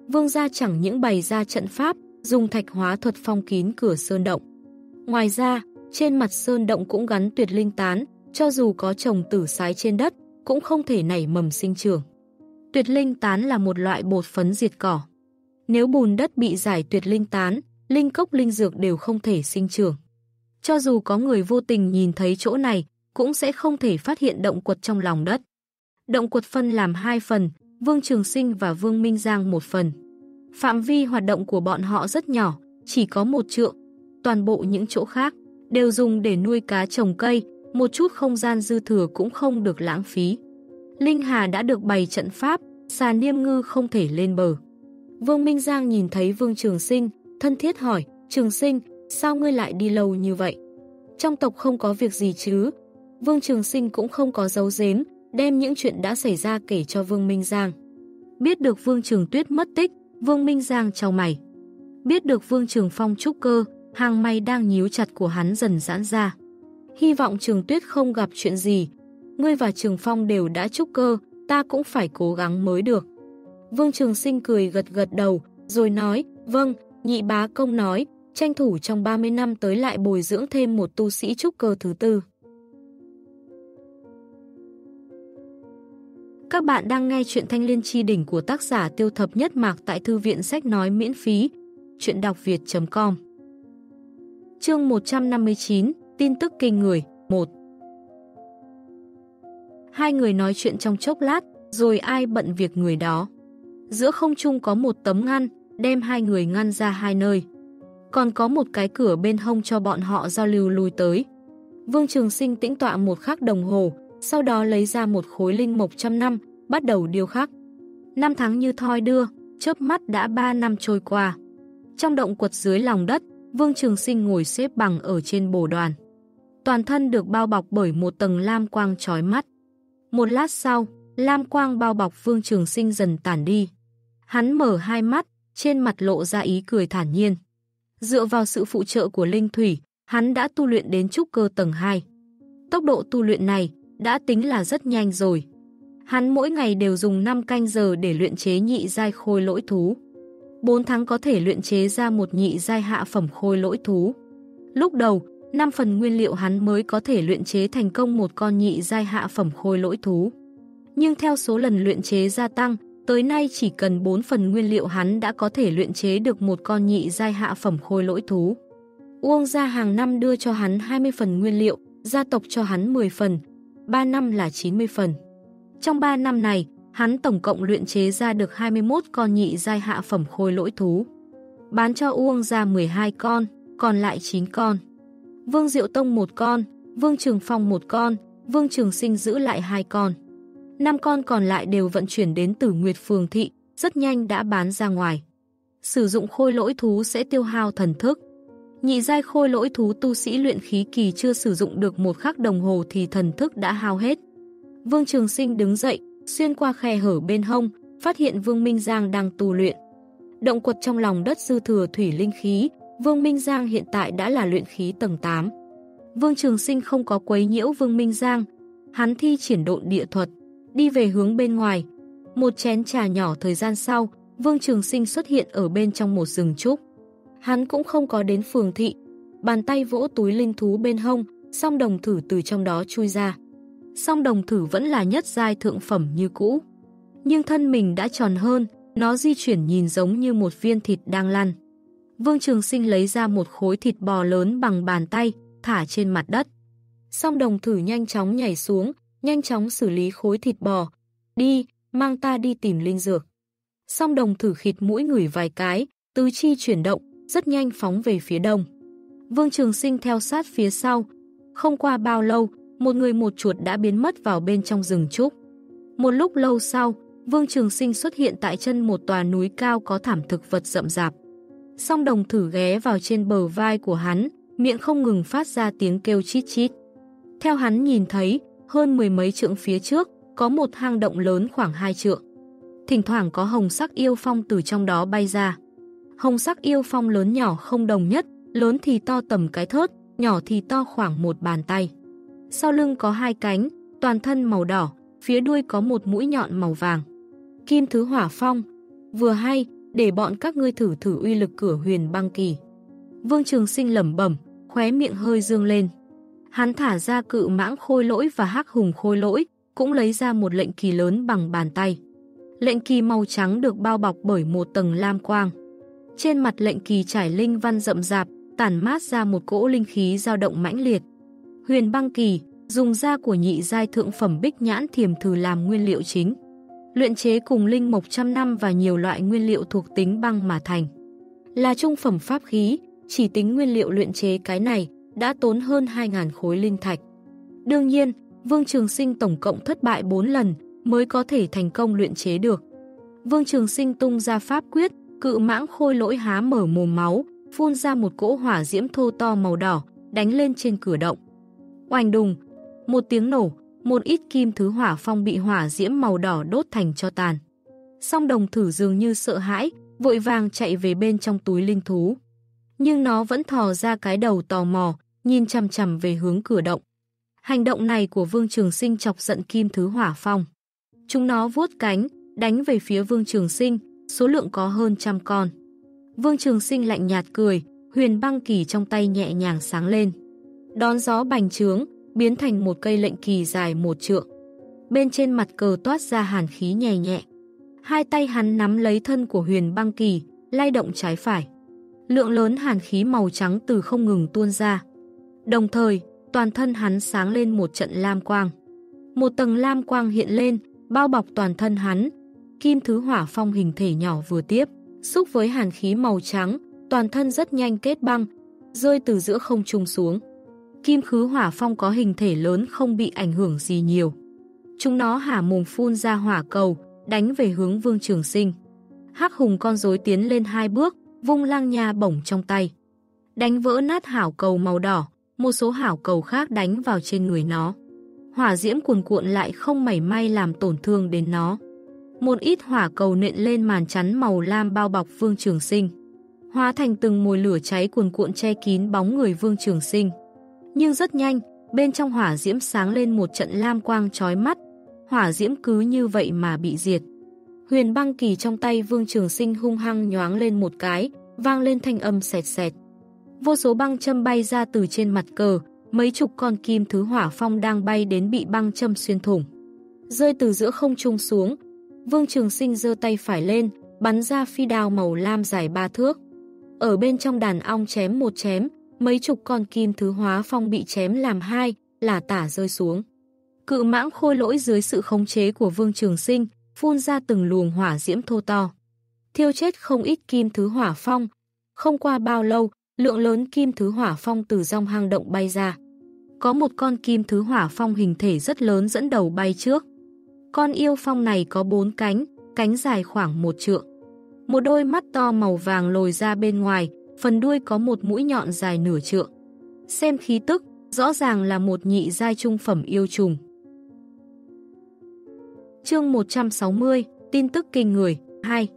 Vương gia chẳng những bày ra trận pháp, dùng thạch hóa thuật phong kín cửa sơn động. Ngoài ra, trên mặt sơn động cũng gắn tuyệt linh tán, cho dù có trồng tử sái trên đất, cũng không thể nảy mầm sinh trưởng. Tuyệt linh tán là một loại bột phấn diệt cỏ. Nếu bùn đất bị giải tuyệt linh tán, linh cốc linh dược đều không thể sinh trưởng. Cho dù có người vô tình nhìn thấy chỗ này, cũng sẽ không thể phát hiện động quật trong lòng đất. Động quật phân làm hai phần, Vương Trường Sinh và Vương Minh Giang một phần. Phạm vi hoạt động của bọn họ rất nhỏ, chỉ có một trượng. Toàn bộ những chỗ khác đều dùng để nuôi cá trồng cây, một chút không gian dư thừa cũng không được lãng phí. Linh Hà đã được bày trận pháp, xà niêm ngư không thể lên bờ. Vương Minh Giang nhìn thấy Vương Trường Sinh, thân thiết hỏi, Trường Sinh, sao ngươi lại đi lâu như vậy? Trong tộc không có việc gì chứ? Vương Trường Sinh cũng không có giấu giếm, đem những chuyện đã xảy ra kể cho Vương Minh Giang. Biết được Vương Trường Tuyết mất tích, Vương Minh Giang chau mày. Biết được Vương Trường Phong trúc cơ, hàng mày đang nhíu chặt của hắn dần giãn ra. Hy vọng Trường Tuyết không gặp chuyện gì. Ngươi và Trường Phong đều đã trúc cơ, ta cũng phải cố gắng mới được. Vương Trường Sinh cười gật gật đầu, rồi nói, vâng, nhị bá công nói, tranh thủ trong ba mươi năm tới lại bồi dưỡng thêm một tu sĩ trúc cơ thứ tư. Các bạn đang nghe chuyện Thanh Liên Chi Đỉnh của tác giả Tiêu Thập Nhất Mạc tại Thư viện Sách Nói miễn phí, chuyện đọc việt chấm com. Chương một trăm năm mươi chín, tin tức kinh người, một. Hai người nói chuyện trong chốc lát, rồi ai bận việc người đó. Giữa không trung có một tấm ngăn, đem hai người ngăn ra hai nơi. Còn có một cái cửa bên hông cho bọn họ giao lưu lui tới. Vương Trường Sinh tĩnh tọa một khắc đồng hồ, sau đó lấy ra một khối linh mộc trăm năm, bắt đầu điêu khắc. Năm tháng như thoi đưa, chớp mắt đã ba năm trôi qua. Trong động quật dưới lòng đất, Vương Trường Sinh ngồi xếp bằng ở trên bồ đoàn. Toàn thân được bao bọc bởi một tầng lam quang chói mắt. Một lát sau, lam quang bao bọc Vương Trường Sinh dần tản đi. Hắn mở hai mắt, trên mặt lộ ra ý cười thản nhiên. Dựa vào sự phụ trợ của linh thủy, hắn đã tu luyện đến trúc cơ tầng hai. Tốc độ tu luyện này đã tính là rất nhanh rồi. Hắn mỗi ngày đều dùng năm canh giờ để luyện chế nhị giai khôi lỗi thú. bốn tháng có thể luyện chế ra một nhị giai hạ phẩm khôi lỗi thú. Lúc đầu, năm phần nguyên liệu hắn mới có thể luyện chế thành công một con nhị giai hạ phẩm khôi lỗi thú. Nhưng theo số lần luyện chế gia tăng, tới nay chỉ cần bốn phần nguyên liệu hắn đã có thể luyện chế được một con nhị giai hạ phẩm khôi lỗi thú. Uông gia hàng năm đưa cho hắn hai mươi phần nguyên liệu, gia tộc cho hắn mười phần, ba năm là chín mươi phần. Trong ba năm này, hắn tổng cộng luyện chế ra được hai mươi mốt con nhị giai hạ phẩm khôi lỗi thú. Bán cho Uông gia mười hai con, còn lại chín con. Vương Diệu Tông một con, Vương Trường Phong một con, Vương Trường Sinh giữ lại hai con. năm con còn lại đều vận chuyển đến Tử Nguyệt Phường Thị, rất nhanh đã bán ra ngoài. Sử dụng khôi lỗi thú sẽ tiêu hao thần thức. Nhị giai khôi lỗi thú tu sĩ luyện khí kỳ chưa sử dụng được một khắc đồng hồ thì thần thức đã hao hết. Vương Trường Sinh đứng dậy, xuyên qua khe hở bên hông, phát hiện Vương Minh Giang đang tu luyện. Động quật trong lòng đất dư thừa thủy linh khí, Vương Minh Giang hiện tại đã là luyện khí tầng tám. Vương Trường Sinh không có quấy nhiễu Vương Minh Giang, hắn thi triển độn địa thuật, đi về hướng bên ngoài. Một chén trà nhỏ thời gian sau, Vương Trường Sinh xuất hiện ở bên trong một rừng trúc. Hắn cũng không có đến phường thị, bàn tay vỗ túi linh thú bên hông, song đồng thử từ trong đó chui ra. Song đồng thử vẫn là nhất giai thượng phẩm như cũ, nhưng thân mình đã tròn hơn, nó di chuyển nhìn giống như một viên thịt đang lăn. Vương Trường Sinh lấy ra một khối thịt bò lớn bằng bàn tay, thả trên mặt đất. Song đồng thử nhanh chóng nhảy xuống, nhanh chóng xử lý khối thịt bò. Đi, mang ta đi tìm linh dược. Song đồng thử khịt mũi ngửi vài cái, tứ chi chuyển động, rất nhanh phóng về phía đông. Vương Trường Sinh theo sát phía sau. Không qua bao lâu, một người một chuột đã biến mất vào bên trong rừng trúc. Một lúc lâu sau, Vương Trường Sinh xuất hiện tại chân một tòa núi cao có thảm thực vật rậm rạp. Song đồng thử ghé vào trên bờ vai của hắn, miệng không ngừng phát ra tiếng kêu chít chít. Theo hắn nhìn thấy, hơn mười mấy trượng phía trước, có một hang động lớn khoảng hai trượng. Thỉnh thoảng có hồng sắc yêu phong từ trong đó bay ra. Hồng sắc yêu phong lớn nhỏ không đồng nhất, lớn thì to tầm cái thớt, nhỏ thì to khoảng một bàn tay. Sau lưng có hai cánh, toàn thân màu đỏ, phía đuôi có một mũi nhọn màu vàng. Kim thứ hỏa phong, vừa hay, để bọn các ngươi thử thử uy lực cửa Huyền Băng Kỳ. Vương Trường Sinh lẩm bẩm, khóe miệng hơi dương lên. Hắn thả ra Cự Mãng Khôi Lỗi và Hắc Hùng Khôi Lỗi, cũng lấy ra một lệnh kỳ lớn bằng bàn tay. Lệnh kỳ màu trắng được bao bọc bởi một tầng lam quang. Trên mặt lệnh kỳ trải linh văn rậm rạp, tản mát ra một cỗ linh khí dao động mãnh liệt. Huyền Băng Kỳ, dùng da của nhị giai thượng phẩm bích nhãn thiềm thử làm nguyên liệu chính. Luyện chế cùng linh mộc trăm năm và nhiều loại nguyên liệu thuộc tính băng mà thành. Là trung phẩm pháp khí, chỉ tính nguyên liệu luyện chế cái này đã tốn hơn hai nghìn khối linh thạch. Đương nhiên, Vương Trường Sinh tổng cộng thất bại bốn lần mới có thể thành công luyện chế được. Vương Trường Sinh tung ra pháp quyết, Cự Mãng Khôi Lỗi há mở mồm máu, phun ra một cỗ hỏa diễm thô to màu đỏ, đánh lên trên cửa động. Oanh đùng, một tiếng nổ, một ít kim thứ hỏa phong bị hỏa diễm màu đỏ đốt thành tro tàn. Song đồng thử dường như sợ hãi, vội vàng chạy về bên trong túi linh thú. Nhưng nó vẫn thò ra cái đầu tò mò, nhìn chằm chằm về hướng cửa động. Hành động này của Vương Trường Sinh chọc giận kim thứ hỏa phong. Chúng nó vuốt cánh, đánh về phía Vương Trường Sinh, số lượng có hơn trăm con. Vương Trường Sinh lạnh nhạt cười, Huyền Băng Kỳ trong tay nhẹ nhàng sáng lên. Đón gió bành trướng, biến thành một cây lệnh kỳ dài một trượng. Bên trên mặt cờ toát ra hàn khí nhẹ nhẹ. Hai tay hắn nắm lấy thân của Huyền Băng Kỳ, lay động trái phải. Lượng lớn hàn khí màu trắng từ không ngừng tuôn ra. Đồng thời, toàn thân hắn sáng lên một trận lam quang. Một tầng lam quang hiện lên, bao bọc toàn thân hắn. Kim thứ hỏa phong hình thể nhỏ vừa tiếp, xúc với hàn khí màu trắng, toàn thân rất nhanh kết băng, rơi từ giữa không trung xuống. Kim khứ hỏa phong có hình thể lớn không bị ảnh hưởng gì nhiều. Chúng nó há mồm phun ra hỏa cầu, đánh về hướng Vương Trường Sinh. Hắc Hùng con rối tiến lên hai bước, vung lang nha bổng trong tay. Đánh vỡ nát hảo cầu màu đỏ, một số hảo cầu khác đánh vào trên người nó. Hỏa diễm cuồn cuộn lại không mảy may làm tổn thương đến nó. Một ít hỏa cầu nện lên màn chắn màu lam bao bọc Vương Trường Sinh, hóa thành từng mồi lửa cháy cuồn cuộn che kín bóng người Vương Trường Sinh. Nhưng rất nhanh, bên trong hỏa diễm sáng lên một trận lam quang chói mắt, hỏa diễm cứ như vậy mà bị diệt. Huyền Băng Kỳ trong tay Vương Trường Sinh hung hăng nhoáng lên một cái, vang lên thanh âm sẹt sẹt. Vô số băng châm bay ra từ trên mặt cờ, mấy chục con kim thứ hỏa phong đang bay đến bị băng châm xuyên thủng. Rơi từ giữa không trung xuống, Vương Trường Sinh giơ tay phải lên, bắn ra phi đao màu lam dài ba thước. Ở bên trong đàn ong chém một chém, mấy chục con kim thứ hóa phong bị chém làm hai, lả tả rơi xuống. Cự Mãng Khôi Lỗi dưới sự khống chế của Vương Trường Sinh, phun ra từng luồng hỏa diễm thô to. Thiêu chết không ít kim thứ hỏa phong. Không qua bao lâu, lượng lớn kim thứ hỏa phong từ trong hang động bay ra. Có một con kim thứ hỏa phong hình thể rất lớn dẫn đầu bay trước. Con yêu phong này có bốn cánh, cánh dài khoảng một trượng. Một đôi mắt to màu vàng lồi ra bên ngoài, phần đuôi có một mũi nhọn dài nửa trượng. Xem khí tức, rõ ràng là một nhị giai trung phẩm yêu trùng. Chương một trăm sáu mươi, tin tức kinh người, hai.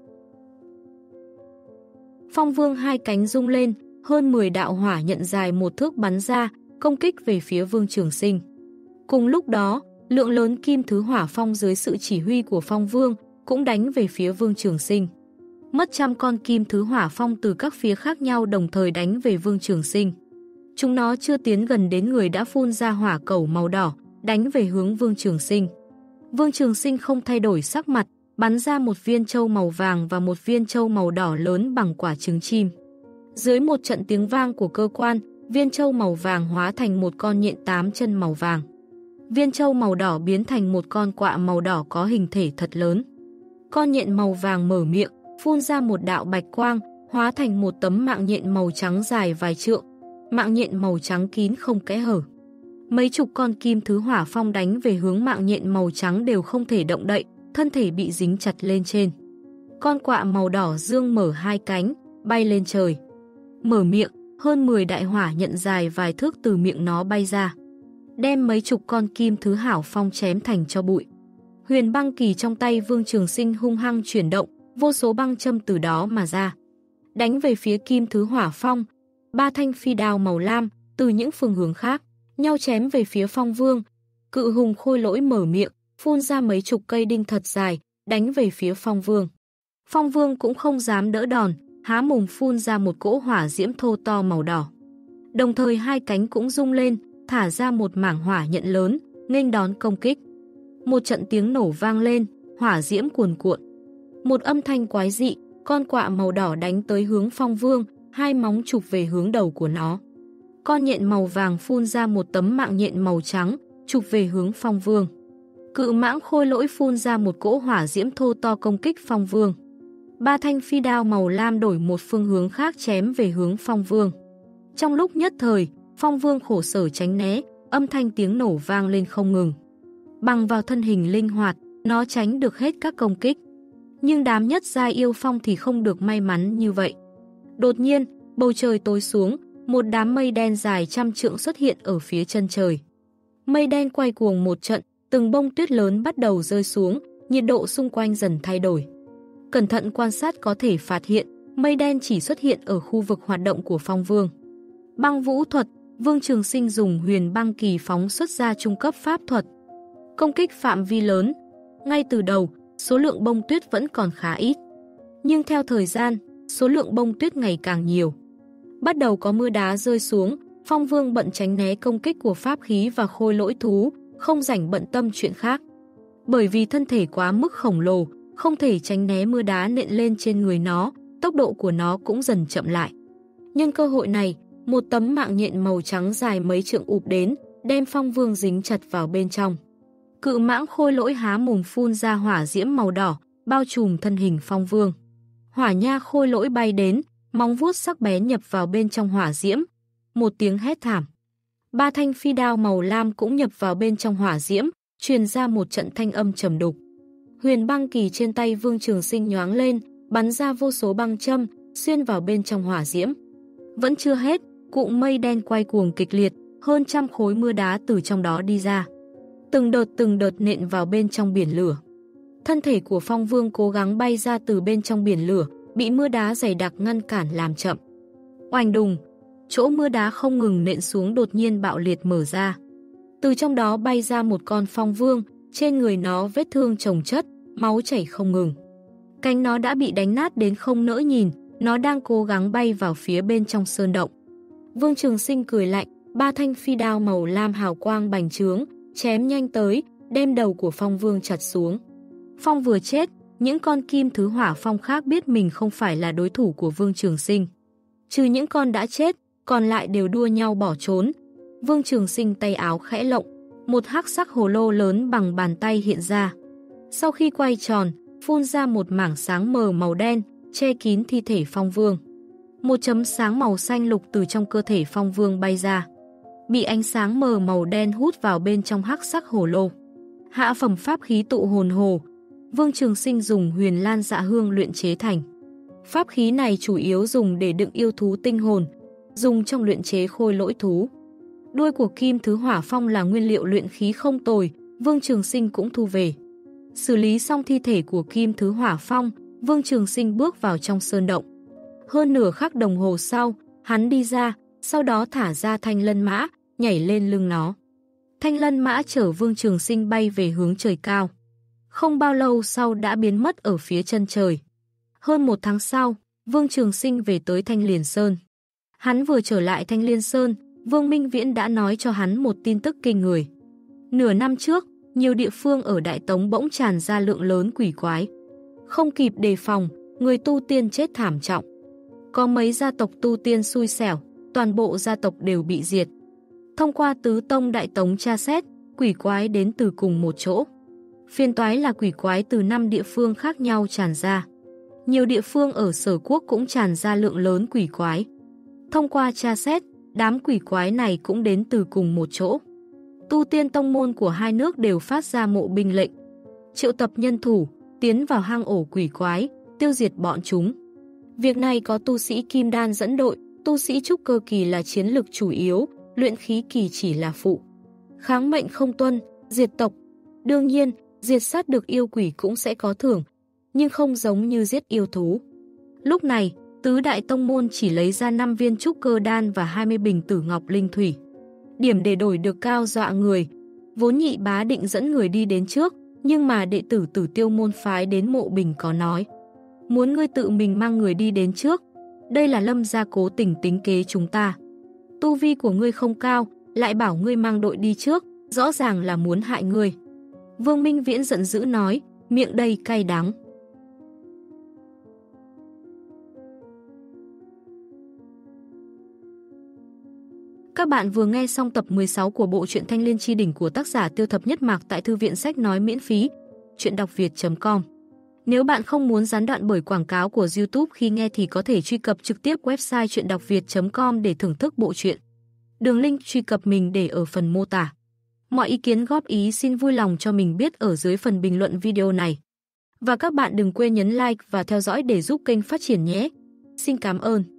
Phong Vương hai cánh rung lên, hơn mười đạo hỏa nhận dài một thước bắn ra, công kích về phía Vương Trường Sinh. Cùng lúc đó, lượng lớn kim thứ hỏa phong dưới sự chỉ huy của Phong Vương cũng đánh về phía Vương Trường Sinh. Mất trăm con kim thứ hỏa phong từ các phía khác nhau đồng thời đánh về Vương Trường Sinh. Chúng nó chưa tiến gần đến người đã phun ra hỏa cầu màu đỏ, đánh về hướng Vương Trường Sinh. Vương Trường Sinh không thay đổi sắc mặt, bắn ra một viên châu màu vàng và một viên châu màu đỏ lớn bằng quả trứng chim. Dưới một trận tiếng vang của cơ quan, viên châu màu vàng hóa thành một con nhện tám chân màu vàng. Viên châu màu đỏ biến thành một con quạ màu đỏ có hình thể thật lớn. Con nhện màu vàng mở miệng, phun ra một đạo bạch quang, hóa thành một tấm mạng nhện màu trắng dài vài trượng. Mạng nhện màu trắng kín không kẽ hở. Mấy chục con kim thứ hỏa phong đánh về hướng mạng nhện màu trắng đều không thể động đậy, thân thể bị dính chặt lên trên. Con quạ màu đỏ dương mở hai cánh, bay lên trời. Mở miệng, hơn mười đại hỏa nhận dài vài thước từ miệng nó bay ra, đem mấy chục con kim thứ hảo phong chém thành cho bụi. Huyền Băng Kỳ trong tay Vương Trường Sinh hung hăng chuyển động, vô số băng châm từ đó mà ra, đánh về phía kim thứ hỏa phong. Ba thanh phi đao màu lam từ những phương hướng khác nhau chém về phía Phong Vương. Cự Hùng Khôi Lỗi mở miệng, phun ra mấy chục cây đinh thật dài, đánh về phía Phong Vương. Phong Vương cũng không dám đỡ đòn, há mồm phun ra một cỗ hỏa diễm thô to màu đỏ. Đồng thời hai cánh cũng rung lên, thả ra một mảng hỏa nhận lớn, nghênh đón công kích. Một trận tiếng nổ vang lên, hỏa diễm cuồn cuộn. Một âm thanh quái dị, con quạ màu đỏ đánh tới hướng Phong Vương, hai móng chụp về hướng đầu của nó. Con nhện màu vàng phun ra một tấm mạng nhện màu trắng, chụp về hướng Phong Vương. Cự mãng khôi lỗi phun ra một cỗ hỏa diễm thô to công kích Phong Vương. Ba thanh phi đao màu lam đổi một phương hướng khác chém về hướng Phong Vương. Trong lúc nhất thời, Phong Vương khổ sở tránh né, âm thanh tiếng nổ vang lên không ngừng. Bằng vào thân hình linh hoạt, nó tránh được hết các công kích. Nhưng đám nhất giai yêu phong thì không được may mắn như vậy. Đột nhiên, bầu trời tối xuống, một đám mây đen dài trăm trượng xuất hiện ở phía chân trời. Mây đen quay cuồng một trận, từng bông tuyết lớn bắt đầu rơi xuống, nhiệt độ xung quanh dần thay đổi. Cẩn thận quan sát có thể phát hiện, mây đen chỉ xuất hiện ở khu vực hoạt động của Phong Vương. Băng vũ thuật, Vương Trường Sinh dùng huyền băng kỳ phóng xuất ra trung cấp pháp thuật. Công kích phạm vi lớn. Ngay từ đầu, số lượng bông tuyết vẫn còn khá ít. Nhưng theo thời gian, số lượng bông tuyết ngày càng nhiều. Bắt đầu có mưa đá rơi xuống, Phong Vương bận tránh né công kích của pháp khí và khôi lỗi thú, không rảnh bận tâm chuyện khác. Bởi vì thân thể quá mức khổng lồ, không thể tránh né mưa đá nện lên trên người nó, tốc độ của nó cũng dần chậm lại. Nhân cơ hội này, một tấm mạng nhện màu trắng dài mấy trượng ụp đến, đem Phong Vương dính chặt vào bên trong. Cự mãng khôi lỗi há mồm phun ra hỏa diễm màu đỏ, bao trùm thân hình Phong Vương. Hỏa nha khôi lỗi bay đến, móng vuốt sắc bén nhập vào bên trong hỏa diễm. Một tiếng hét thảm. Ba thanh phi đao màu lam cũng nhập vào bên trong hỏa diễm, truyền ra một trận thanh âm trầm đục. Huyền băng kỳ trên tay Vương Trường Sinh nhoáng lên, bắn ra vô số băng châm, xuyên vào bên trong hỏa diễm. Vẫn chưa hết, cụm mây đen quay cuồng kịch liệt, hơn trăm khối mưa đá từ trong đó đi ra. Từng đợt từng đợt nện vào bên trong biển lửa. Thân thể của Phong Vương cố gắng bay ra từ bên trong biển lửa, bị mưa đá dày đặc ngăn cản làm chậm. Oành đùng, chỗ mưa đá không ngừng nện xuống đột nhiên bạo liệt mở ra. Từ trong đó bay ra một con Phong Vương, trên người nó vết thương chồng chất, máu chảy không ngừng. Cánh nó đã bị đánh nát đến không nỡ nhìn, nó đang cố gắng bay vào phía bên trong sơn động. Vương Trường Sinh cười lạnh, ba thanh phi đao màu lam hào quang bành trướng, chém nhanh tới, đem đầu của Phong Vương chặt xuống. Phong vừa chết, những con kim thứ hỏa phong khác biết mình không phải là đối thủ của Vương Trường Sinh. Trừ những con đã chết, còn lại đều đua nhau bỏ trốn. Vương Trường Sinh tay áo khẽ lộng, một hắc sắc hồ lô lớn bằng bàn tay hiện ra. Sau khi quay tròn, phun ra một mảng sáng mờ màu đen, che kín thi thể Phong Vương. Một chấm sáng màu xanh lục từ trong cơ thể Phong Vương bay ra, bị ánh sáng mờ màu đen hút vào bên trong hắc sắc hồ lô. Hạ phẩm pháp khí tụ hồn hồ, Vương Trường Sinh dùng huyền lan dạ hương luyện chế thành. Pháp khí này chủ yếu dùng để đựng yêu thú tinh hồn, dùng trong luyện chế khôi lỗi thú. Đuôi của kim thứ hỏa phong là nguyên liệu luyện khí không tồi, Vương Trường Sinh cũng thu về. Xử lý xong thi thể của kim thứ hỏa phong, Vương Trường Sinh bước vào trong sơn động. Hơn nửa khắc đồng hồ sau, hắn đi ra, sau đó thả ra thanh lân mã, nhảy lên lưng nó. Thanh lân mã chở Vương Trường Sinh bay về hướng trời cao. Không bao lâu sau đã biến mất ở phía chân trời. Hơn một tháng sau, Vương Trường Sinh về tới Thanh Liên Sơn. Hắn vừa trở lại Thanh Liên Sơn, Vương Minh Viễn đã nói cho hắn một tin tức kinh người. Nửa năm trước, nhiều địa phương ở Đại Tống bỗng tràn ra lượng lớn quỷ quái. Không kịp đề phòng, người tu tiên chết thảm trọng. Có mấy gia tộc tu tiên xui xẻo, toàn bộ gia tộc đều bị diệt. Thông qua tứ tông Đại Tống tra xét, quỷ quái đến từ cùng một chỗ. Phiên toái là quỷ quái từ năm địa phương khác nhau tràn ra. Nhiều địa phương ở Sở Quốc cũng tràn ra lượng lớn quỷ quái. Thông qua tra xét, đám quỷ quái này cũng đến từ cùng một chỗ. Tu tiên tông môn của hai nước đều phát ra mộ binh lệnh, triệu tập nhân thủ, tiến vào hang ổ quỷ quái, tiêu diệt bọn chúng. Việc này có tu sĩ kim đan dẫn đội, tu sĩ trúc cơ kỳ là chiến lực chủ yếu, luyện khí kỳ chỉ là phụ. Kháng mệnh không tuân, diệt tộc. Đương nhiên, diệt sát được yêu quỷ cũng sẽ có thưởng, nhưng không giống như giết yêu thú. Lúc này, tứ đại tông môn chỉ lấy ra năm viên trúc cơ đan và hai mươi bình tử ngọc linh thủy. Điểm để đổi được cao dọa người. Vốn Nhị Bá định dẫn người đi đến trước, nhưng mà đệ tử Tử Tiêu môn phái đến mộ bình có nói: muốn ngươi tự mình mang người đi đến trước. Đây là Lâm gia cố tình tính kế chúng ta. Tu vi của ngươi không cao, lại bảo ngươi mang đội đi trước, rõ ràng là muốn hại ngươi. Vương Minh Viễn giận dữ nói, miệng đầy cay đắng. Các bạn vừa nghe xong tập mười sáu của bộ truyện Thanh Liên Chi Đỉnh của tác giả Tiêu Thập Nhất Mạc tại thư viện sách nói miễn phí, truyện đọc việt chấm com. Nếu bạn không muốn gián đoạn bởi quảng cáo của YouTube khi nghe thì có thể truy cập trực tiếp website truyện đọc việt chấm com để thưởng thức bộ truyện. Đường link truy cập mình để ở phần mô tả. Mọi ý kiến góp ý xin vui lòng cho mình biết ở dưới phần bình luận video này. Và các bạn đừng quên nhấn like và theo dõi để giúp kênh phát triển nhé. Xin cảm ơn.